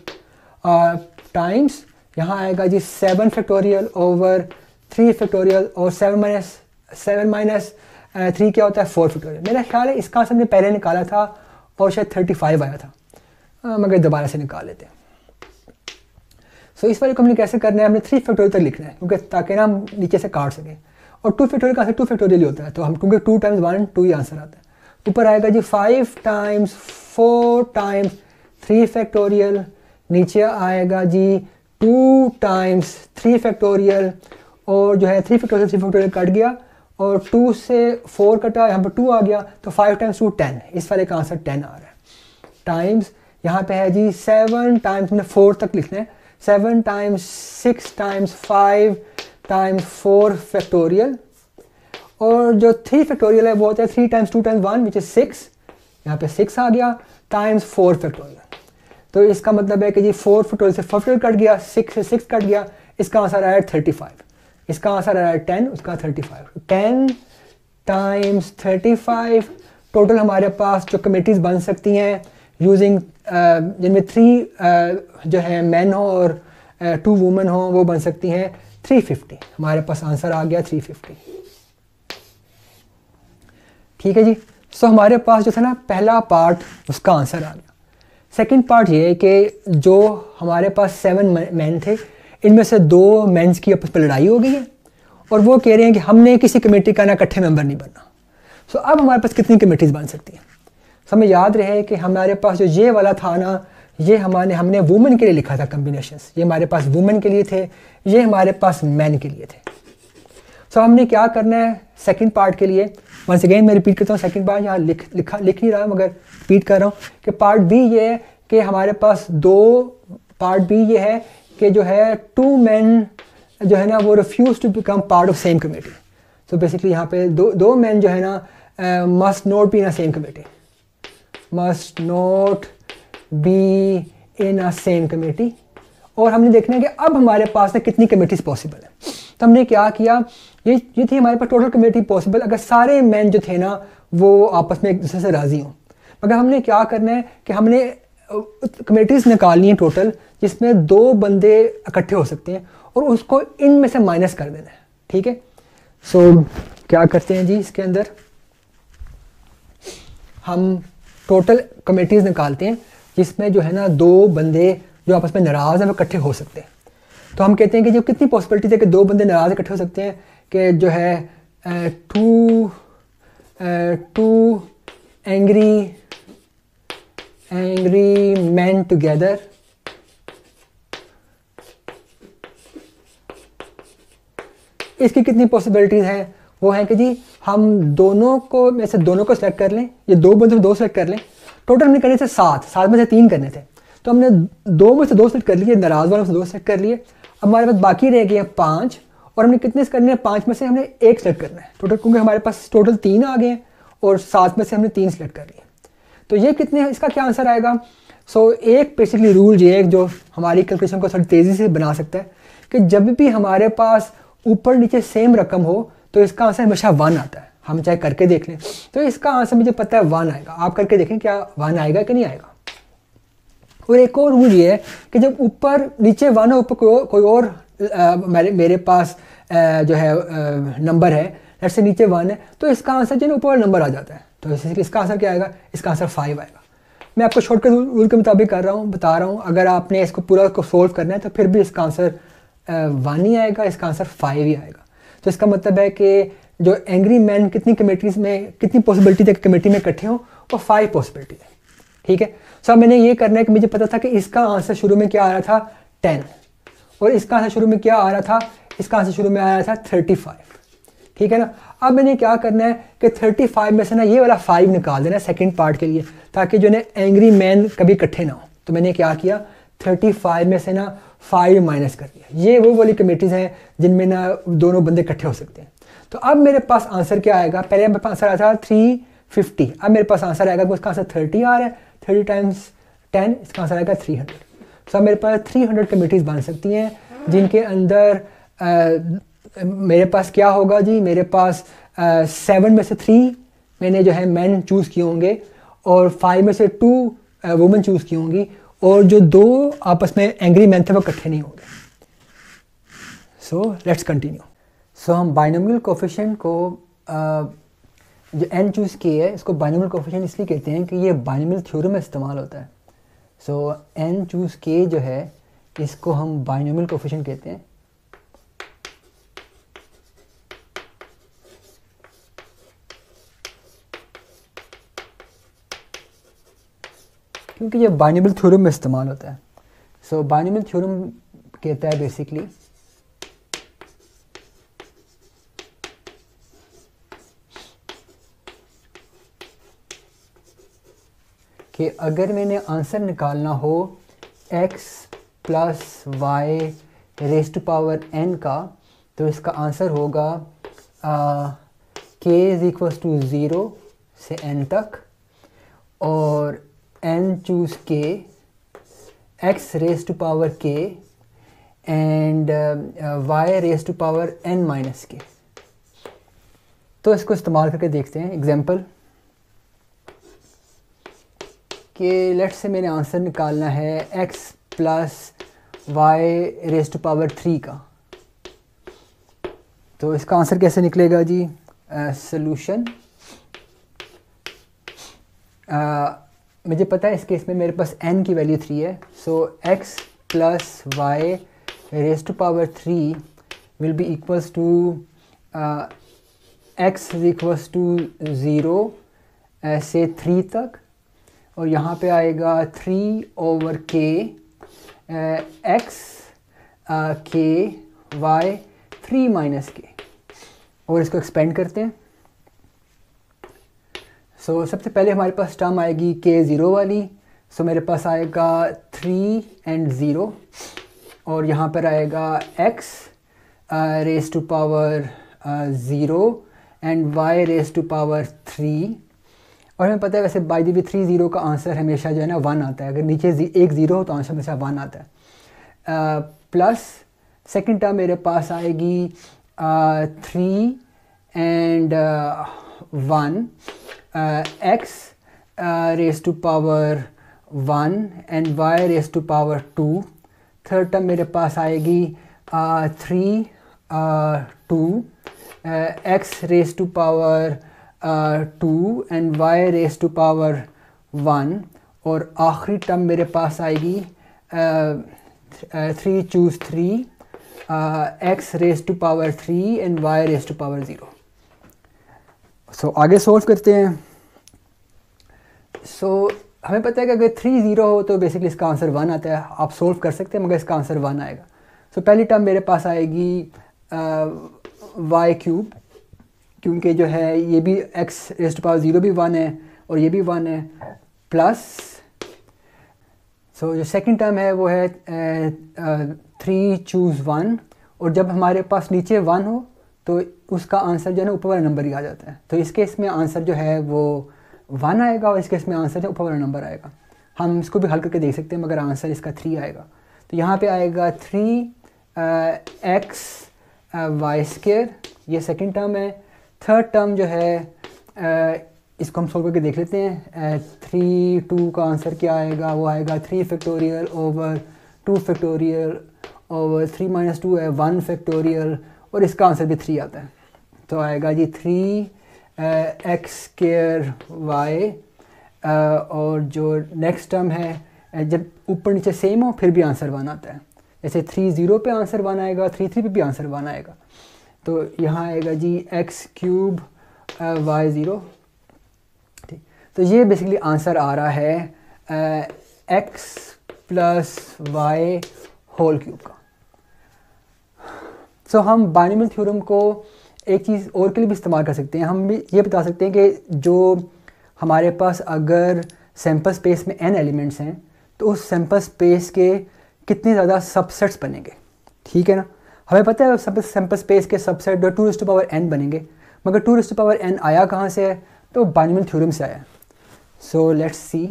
टाइम्स यहाँ आएगा जी seven factorial over three factorial, और seven minus seven minus three क्या होता है फोर फैक्टोरियल। मेरा ख्याल है इसका हमने पहले निकाला था और शायद थर्टी फाइव आया था, आ, मगर दोबारा से निकाल लेते हैं। सो so, इस वाले को हमने कैसे करना है, हमने थ्री फैक्टोरियल तक लिखना है क्योंकि ताकि ना हम नीचे से काट सकें, और टू फैक्टोरियल का टू फैक्टोरियल ही होता है, तो हम क्योंकि टू टाइम्स वन टू ही आंसर आता है। ऊपर आएगा जी five times four times three factorial, नीचे आएगा जी टू टाइम्स थ्री फैक्टोरियल, और जो है three factorial three factorial cut गया और टू से फोर कटा, यहाँ पर टू आ गया, तो फाइव टाइम्स टू टेन, इस वाले का आंसर टेन आ रहा है। टाइम्स यहाँ पे है जी सेवन टाइम्स, मैंने फोर तक लिखना है, seven times six times five times four factorial, और जो थ्री फैक्टोरियल है वो होता है three times two times one which is six, यहाँ पे सिक्स आ गया, टाइम्स फोर फैक्टोरियल। तो इसका मतलब है कि जी फोर फैक्टोरियल से फोर फैक्टोरियल कट गया, सिक्स से सिक्स कट गया, इसका आंसर आया थर्टी फाइव, इसका आंसर आया टेन, उसका thirty five. Ten times thirty five, total हमारे पास जो कमेटीज़ बन सकती हैं यूजिंग जिनमें थ्री जो है मैन हो और टू वुमेन हो, वो बन सकती हैं थ्री फिफ्टी। हमारे पास आंसर आ गया थ्री फिफ्टी। ठीक है जी। सो so, हमारे पास जो था ना पहला पार्ट उसका आंसर आ गया। सेकंड पार्ट ये है कि जो हमारे पास सेवन मैन थे, इनमें से दो मेंस की आपस में लड़ाई हो गई है और वो कह रहे हैं कि हमने किसी कमेटी का ना इकट्ठे मेंबर नहीं बनना। सो so, अब हमारे पास कितनी कमेटीज़ बन सकती हैं। so, हमें याद रहे कि हमारे पास जो ये वाला था ना, ये हमारे हमने वुमेन के लिए लिखा था कम्बिनेशंस, ये हमारे पास वुमेन के लिए थे, ये हमारे पास मैन के लिए थे। सो so, हमने क्या करना है सेकंड पार्ट के लिए, वंस अगेन मैं रिपीट करता हूँ, सेकंड पार्ट यहाँ लिख लिखा लिख नहीं रहा मगर रिपीट कर रहा हूँ कि पार्ट बी ये है कि हमारे पास दो पार्ट बी ये है कि जो है टू मैन जो है ना वो refuse to become part of same committee. So basically यहाँ पे दो दो मैन जो है ना must not be in a same committee, must not be in a same committee. और हमने देखना है कि अब हमारे पास ना कितनी कमेटीज़ पॉसिबल है। तो हमने क्या किया, ये ये थी हमारे पास टोटल कमेटी पॉसिबल अगर सारे मैन जो थे ना वो आपस में एक दूसरे से राज़ी हों। मगर हमने क्या करना है कि हमने कमेटीज़ निकालनी है टोटल जिसमें दो बंदे इकट्ठे हो सकते हैं और उसको इनमें से माइनस कर देना है। ठीक है। सो so, क्या करते हैं जी, इसके अंदर हम टोटल कमेटीज़ निकालते हैं जिसमें जो है ना दो बंदे जो आपस में नाराज़ हैं वो इकट्ठे हो सकते हैं। तो हम कहते हैं कि जो कितनी पॉसिबिलिटीज़ है कि दो बंदे नाराज़ इकट्ठे हो सकते हैं कि जो है two two angry angry man together इसकी कितनी पॉसिबिलिटीज़ हैं, वो है कि जी हम दोनों को में से दोनों को सिलेक्ट कर लें, ये दो बंदे दो सिलेक्ट कर लें। टोटल हमने करने थे सात, सात में से तीन करने थे, तो हमने दो में से दो सेलेक्ट कर लिए, नाराज़ वालों से दो सेलेक्ट कर लिए। अब हमारे पास बाकी रह गए हैं पाँच, और हमने कितने करने हैं, पाँच में से हमने एक सेलेक्ट करना है टोटल, क्योंकि हमारे पास टोटल तीन आ गए हैं और सात में से हमने तीन सेलेक्ट कर लिए। तो ये कितने हैं, इसका क्या आंसर आएगा। सो so, एक बेसिकली रूल ये है जो हमारी कैलकुलेशन को थोड़ी तेज़ी से बना सकता है कि जब भी हमारे पास ऊपर नीचे सेम रकम हो तो इसका आंसर हमेशा वन आता है। हम चाहे करके देख लें, तो इसका आंसर मुझे पता है वन आएगा। आप करके देखें क्या वन आएगा कि नहीं आएगा। और एक और रूल ये है कि जब ऊपर नीचे वन है, ऊपर कोई कोई और आ, मेरे मेरे पास आ, जो है नंबर है, लेट्स से नीचे वन है, तो इसका आंसर जो है ऊपर नंबर आ जाता है। तो इस, इसका आंसर क्या आएगा, इसका आंसर फाइव आएगा। मैं आपको शॉर्टकट रूल के मुताबिक कर रहा हूँ, बता रहा हूँ। अगर आपने इसको पूरा को सोल्व करना है तो फिर भी इसका आंसर वन ही आएगा, इसका आंसर फाइव ही आएगा। तो इसका मतलब है कि जो एंग्री मैन कितनी कमेटीज़ में, कितनी पॉसिबिलिटी है कि कमेटी में इकट्ठे हों, वो फाइव पॉसिबिलिटी है। ठीक है। सो अब मैंने ये करना है कि मुझे पता था कि इसका आंसर शुरू में क्या आ रहा था, टेन, और इसका आंसर शुरू में क्या आ रहा था, इसका आंसर शुरू में आ रहा था थर्टी फाइव। ठीक है ना। अब मैंने क्या करना है कि थर्टी फाइव में से ना ये वाला फाइव निकाल देना सेकंड पार्ट के लिए, ताकि जो है एंग्री मैन कभी इकट्ठे ना हो। तो मैंने क्या किया, थर्टी फाइव में से ना फाइव माइनस कर दिया। ये वो वाली कमेटीज़ हैं जिनमें ना दोनों बंदे इकट्ठे हो सकते हैं। तो अब मेरे पास आंसर क्या आएगा, पहले मेरे पास आंसर आया था थ्री फिफ्टी, अब मेरे पास आंसर आएगा, उसका आंसर थर्टी आ रहा है, थर्टी टाइम्स टेन, इसका आंसर आएगा थ्री हंड्रेड। सो मेरे पास थ्री हंड्रेड कमेटीज़ बन सकती हैं जिनके अंदर आ, मेरे पास क्या होगा जी, मेरे पास सेवन में से थ्री मैंने जो है मैन चूज़ किए होंगे, और फाइव में से टू वुमेन चूज़ की होंगी, और जो दो आपस में एंग्री मैन थे वो इकट्ठे नहीं होंगे। So let's continue. सो हम बाइनोमियल कोफिशिएंट को uh, जो एन चूज़ किए है, इसको बाइनोमियल कोफिशिएंट इसलिए कहते हैं कि ये बाइनोमियल थ्योरम में इस्तेमाल होता है। सो एन चूज़ के जो है इसको हम बाइनोमियल कोफिशिएंट कहते हैं। क्योंकि ये बाइनोमियल थ्योरम में इस्तेमाल होता है। सो बाइनोमियल थ्योरम कहता है बेसिकली कि अगर मैंने आंसर निकालना हो x plus y raise to power n का, तो इसका आंसर होगा k is equals to zero से n तक, और n choose k, x raise to power k and y raise to power n minus k। तो इसको इस्तेमाल करके देखते हैं एग्जांपल कि लेट्स से मेरे आंसर निकालना है x plus y raise to power three का। तो इसका आंसर कैसे निकलेगा जी, सॉल्यूशन uh, uh, मुझे पता है इस केस में मेरे पास n की वैल्यू थ्री है। So x plus y raise to power three will be equals to x is equals to zero से थ्री तक, और यहाँ पे आएगा three over k x k y three minus k, और इसको एक्सपेंड करते हैं। सो so, सबसे पहले हमारे पास टर्म आएगी के ज़ीरो वाली। सो so, मेरे पास आएगा थ्री एंड ज़ीरो, और यहाँ पर आएगा x raise to power zero and y raise to power three. और हमें पता है वैसे बाई दी भी थ्री ज़ीरो का आंसर हमेशा जो है ना वन आता है। अगर नीचे एक ज़ीरो हो तो आंसर हमेशा वन आता है। प्लस सेकंड टर्म मेरे पास आएगी three and one x raise to power one and y raise to power two. Third term मेरे पास आएगी three two x raise to power two and y raise to power one, और आखिरी term मेरे पास आएगी three choose three x raise to power three and y raise to power zero. So आगे solve करते हैं। सो so, हमें पता है कि अगर थ्री ज़ीरो हो तो बेसिकली इसका आंसर वन आता है। आप सोल्व कर सकते हैं मगर इसका आंसर वन आएगा। सो so, पहली टर्म मेरे पास आएगी वाई क्यूब, क्योंकि जो है ये भी x raise to power zero भी वन है और ये भी वन है, प्लस सो जो सेकंड टर्म है वो है थ्री चूज़ वन, और जब हमारे पास नीचे वन हो तो उसका आंसर जो है ना ऊपर वाला नंबर ही आ जाता है। तो इस केस में आंसर जो है वो वन आएगा और इस केस में आंसर जो ऊपर वाला नंबर आएगा। हम इसको भी हल करके देख सकते हैं, मगर आंसर इसका थ्री आएगा। तो यहाँ पे आएगा थ्री एक्स वाई स्केयर, ये सेकंड टर्म है। थर्ड टर्म जो है uh, इसको हम सोल्व करके देख लेते हैं। थ्री uh, टू का आंसर क्या आएगा, वो आएगा three factorial over two factorial over three minus two है वन फैक्टोरियल, और इसका आंसर भी थ्री आता है। तो आएगा जी थ्री एक्स स्केयर वाई, और जो नेक्स्ट टर्म है जब ऊपर नीचे सेम हो फिर भी आंसर वन आता है। जैसे थ्री ज़ीरो पे आंसर वन आएगा, थ्री थ्री पे भी आंसर वन आएगा। तो यहाँ आएगा जी एक्स क्यूब वाई ज़ीरो, ठीक। तो ये बेसिकली आंसर आ रहा है x plus y whole cube का। सो so, हम बाइनोमियल थ्योरम को एक चीज़ और के लिए भी इस्तेमाल कर सकते हैं। हम भी ये बता सकते हैं कि जो हमारे पास अगर सैम्पल स्पेस में n एलिमेंट्स हैं तो उस सैम्पल स्पेस के कितने ज़्यादा सबसेट्स बनेंगे, ठीक है ना। हमें पता है सैम्पल स्पेस के सबसेट जो two raise to power n बनेंगे, मगर two raise to power n आया कहाँ से है, तो बाइनोमियल थ्योरम से आया। So let's see.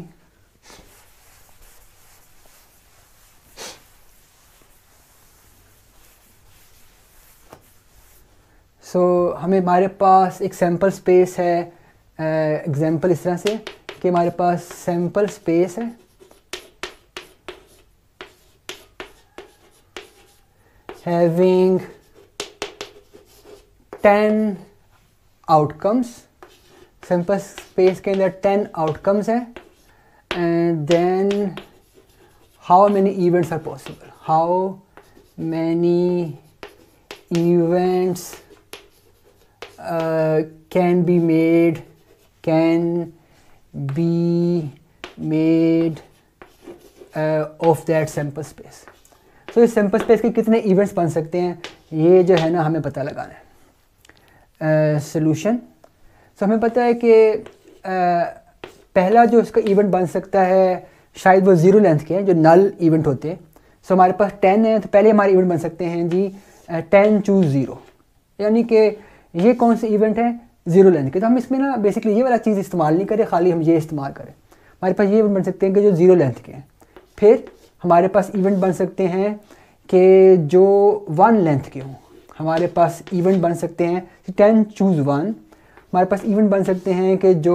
So so, हमें हमारे पास एक सैम्पल स्पेस है, एग्जांपल uh, इस तरह से कि हमारे पास सैम्पल स्पेस है having ten outcomes, sample space के अंदर टेन आउटकम्स हैं, and then how many events are possible, how many events Uh, can be made can be made uh, of that sample space। so इस sample space के कितने events बन सकते हैं, ये जो है ना हमें पता लगाना है। सोल्यूशन uh, so हमें पता है कि uh, पहला जो इसका event बन सकता है शायद वो ज़ीरो लेंथ के हैं, जो नल event होते हैं। so हमारे पास टेन है, तो पहले हमारे event बन सकते हैं जी टेन चूज ज़ीरो, यानी कि ये कौन से इवेंट है, ज़ीरो लेंथ के। तो हम इसमें ना बेसिकली ये वाला चीज़ इस्तेमाल नहीं करें, खाली हम ये इस्तेमाल करें। हमारे पास ये इवेंट बन सकते हैं कि जो ज़ीरो लेंथ के हैं। फिर हमारे पास इवेंट बन सकते हैं कि जो वन लेंथ के हों। हमारे पास इवेंट बन सकते हैं टेन चूज़ वन। हमारे पास इवेंट बन सकते हैं कि जो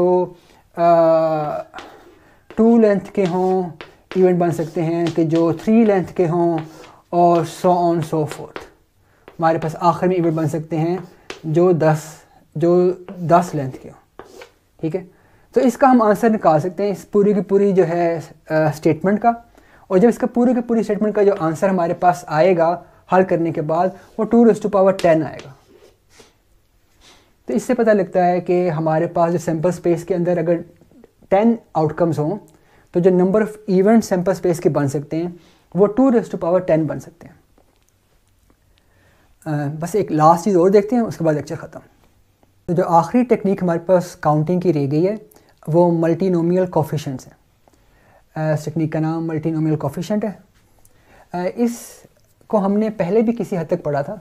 टू लेंथ के हों। इवेंट बन सकते हैं कि जो थ्री लेंथ के हों, और सो ऑन सो फोर्थ। हमारे पास आखिर में इवेंट बन सकते हैं जो दस जो दस लेंथ के हो, ठीक है। तो इसका हम आंसर निकाल सकते हैं इस पूरी की पूरी जो है स्टेटमेंट का, और जब इसका पूरी की पूरी स्टेटमेंट का जो आंसर हमारे पास आएगा हल करने के बाद, वो two raise to power ten आएगा। तो इससे पता लगता है कि हमारे पास जो सैम्पल स्पेस के अंदर अगर टेन आउटकम्स हों तो जो number of event sample space के बन सकते हैं वो two raise to power ten बन सकते हैं। Uh, बस एक लास्ट चीज़ और देखते हैं, उसके बाद लेक्चर ख़त्म। तो जो आखिरी टेक्निक हमारे पास काउंटिंग की रह गई है वो मल्टीनोमियल कोफिशिएंट्स है। इस टेक्निक का नाम मल्टीनोमियल कोफिशिएंट है। uh, इसको हमने पहले भी किसी हद तक पढ़ा था।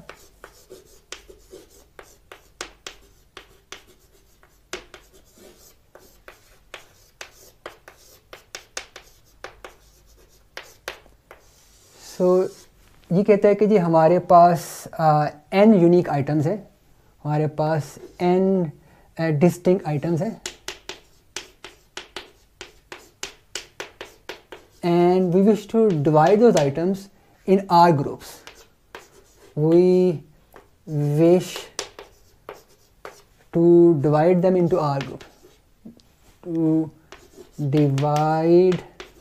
सो so, ये कहता है कि जी हमारे पास एन यूनिक आइटम्स है, हमारे पास एन डिस्टिंक्ट आइटम्स हैं, and we wish to divide those items in r groups. We wish to divide them into r group, to divide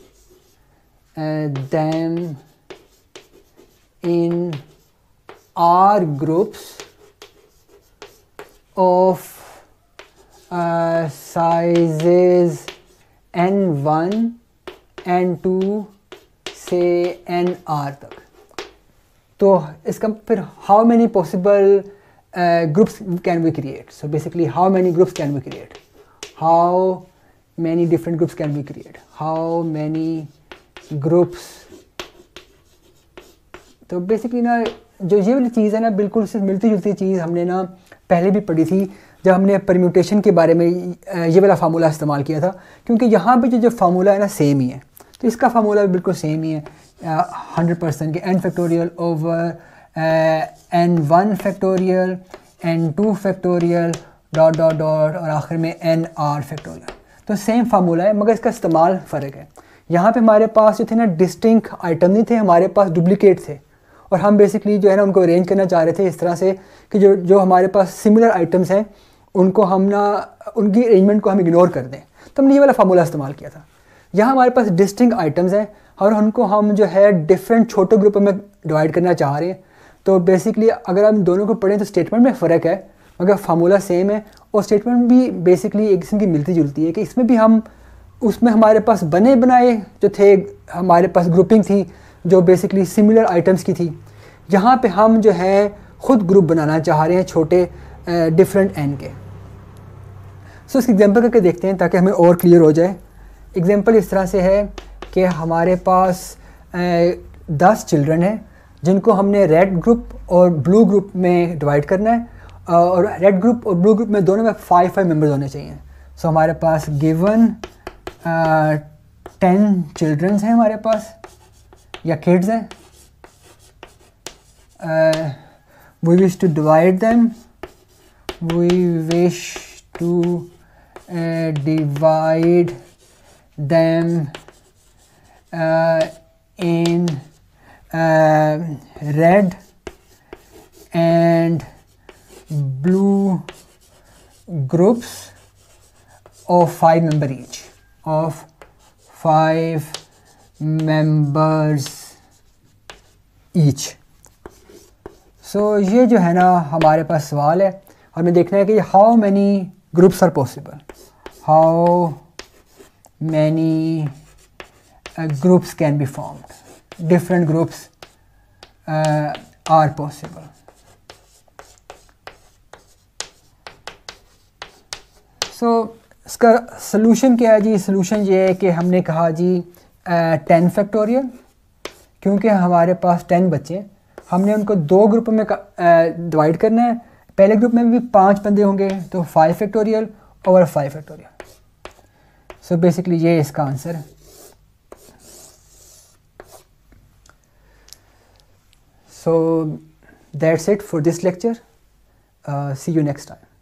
them in R groups of uh, sizes n one n two से n r तक। तो इसका फिर how many possible uh, groups can we create? So basically how many groups can we create? How many different groups can we create? How many groups. तो basically ना जो ये वाली चीज़ है ना बिल्कुल सिर्फ मिलती जुलती चीज़ हमने ना पहले भी पढ़ी थी जब हमने परम्यूटेशन के बारे में ये वाला फार्मूला इस्तेमाल किया था, क्योंकि यहाँ पे जो जो फार्मूला है ना सेम ही है। तो इसका फार्मूला भी बिल्कुल सेम ही है, हंड्रेड परसेंट के n factorial over n one factorial n two factorial dot dot dot और आखिर में एन आर फैक्टोरियल। तो सेम फार्मूला है मगर इसका इस्तेमाल फ़र्क है। यहाँ पे हमारे पास जो थे ना डिस्टिंक्ट आइटम नहीं थे, हमारे पास डुप्लीकेट थे और हम बेसिकली जो है ना उनको अरेंज करना चाह रहे थे इस तरह से कि जो जो हमारे पास सिमिलर आइटम्स हैं उनको हम ना उनकी अरेंजमेंट को हम इग्नोर कर दें। तो हमने ये वाला फार्मूला इस्तेमाल किया था। यहाँ हमारे पास डिस्टिंक्ट आइटम्स हैं और उनको हम जो है डिफरेंट छोटे ग्रुप में डिवाइड करना चाह रहे हैं। तो बेसिकली अगर हम दोनों को पढ़ें तो स्टेटमेंट में फ़र्क है मगर फार्मूला सेम है और स्टेटमेंट भी बेसिकली एक किस्म की मिलती जुलती है कि इसमें भी हम उसमें हमारे पास बने बनाए जो थे, हमारे पास ग्रुपिंग थी जो बेसिकली सिमिलर आइटम्स की थी। यहाँ पे हम जो है ख़ुद ग्रुप बनाना चाह रहे हैं छोटे डिफरेंट एन के। सो इसकी एग्जांपल करके देखते हैं ताकि हमें और क्लियर हो जाए। एग्जांपल इस तरह से है कि हमारे पास दस चिल्ड्रन हैं जिनको हमने रेड ग्रुप और ब्लू ग्रुप में डिवाइड करना है और रेड ग्रुप और ब्लू ग्रुप में दोनों में फाइव फाइव मेंबर्स होने चाहिए। सो so, हमारे पास गिवन टेन चिल्ड्रंस हैं हमारे पास या किड्स हैं। We wish to divide them we wish to divide them in red and blue groups of five member each of five members each। so ये जो है ना हमारे पास सवाल है और हमें देखना है कि how many groups are possible, how many uh, groups can be formed, different groups uh, are possible। So so, इसका सलूशन क्या है जी? सलूशन ये है कि हमने कहा जी टेन फैक्टोरियल, क्योंकि हमारे पास टेन बच्चे हैं हमने उनको दो ग्रुप में डिवाइड करना है। पहले ग्रुप में भी पांच बंदे होंगे तो five factorial over five factorial. So basically ये इसका आंसर है। So that's it for this lecture. See you next time.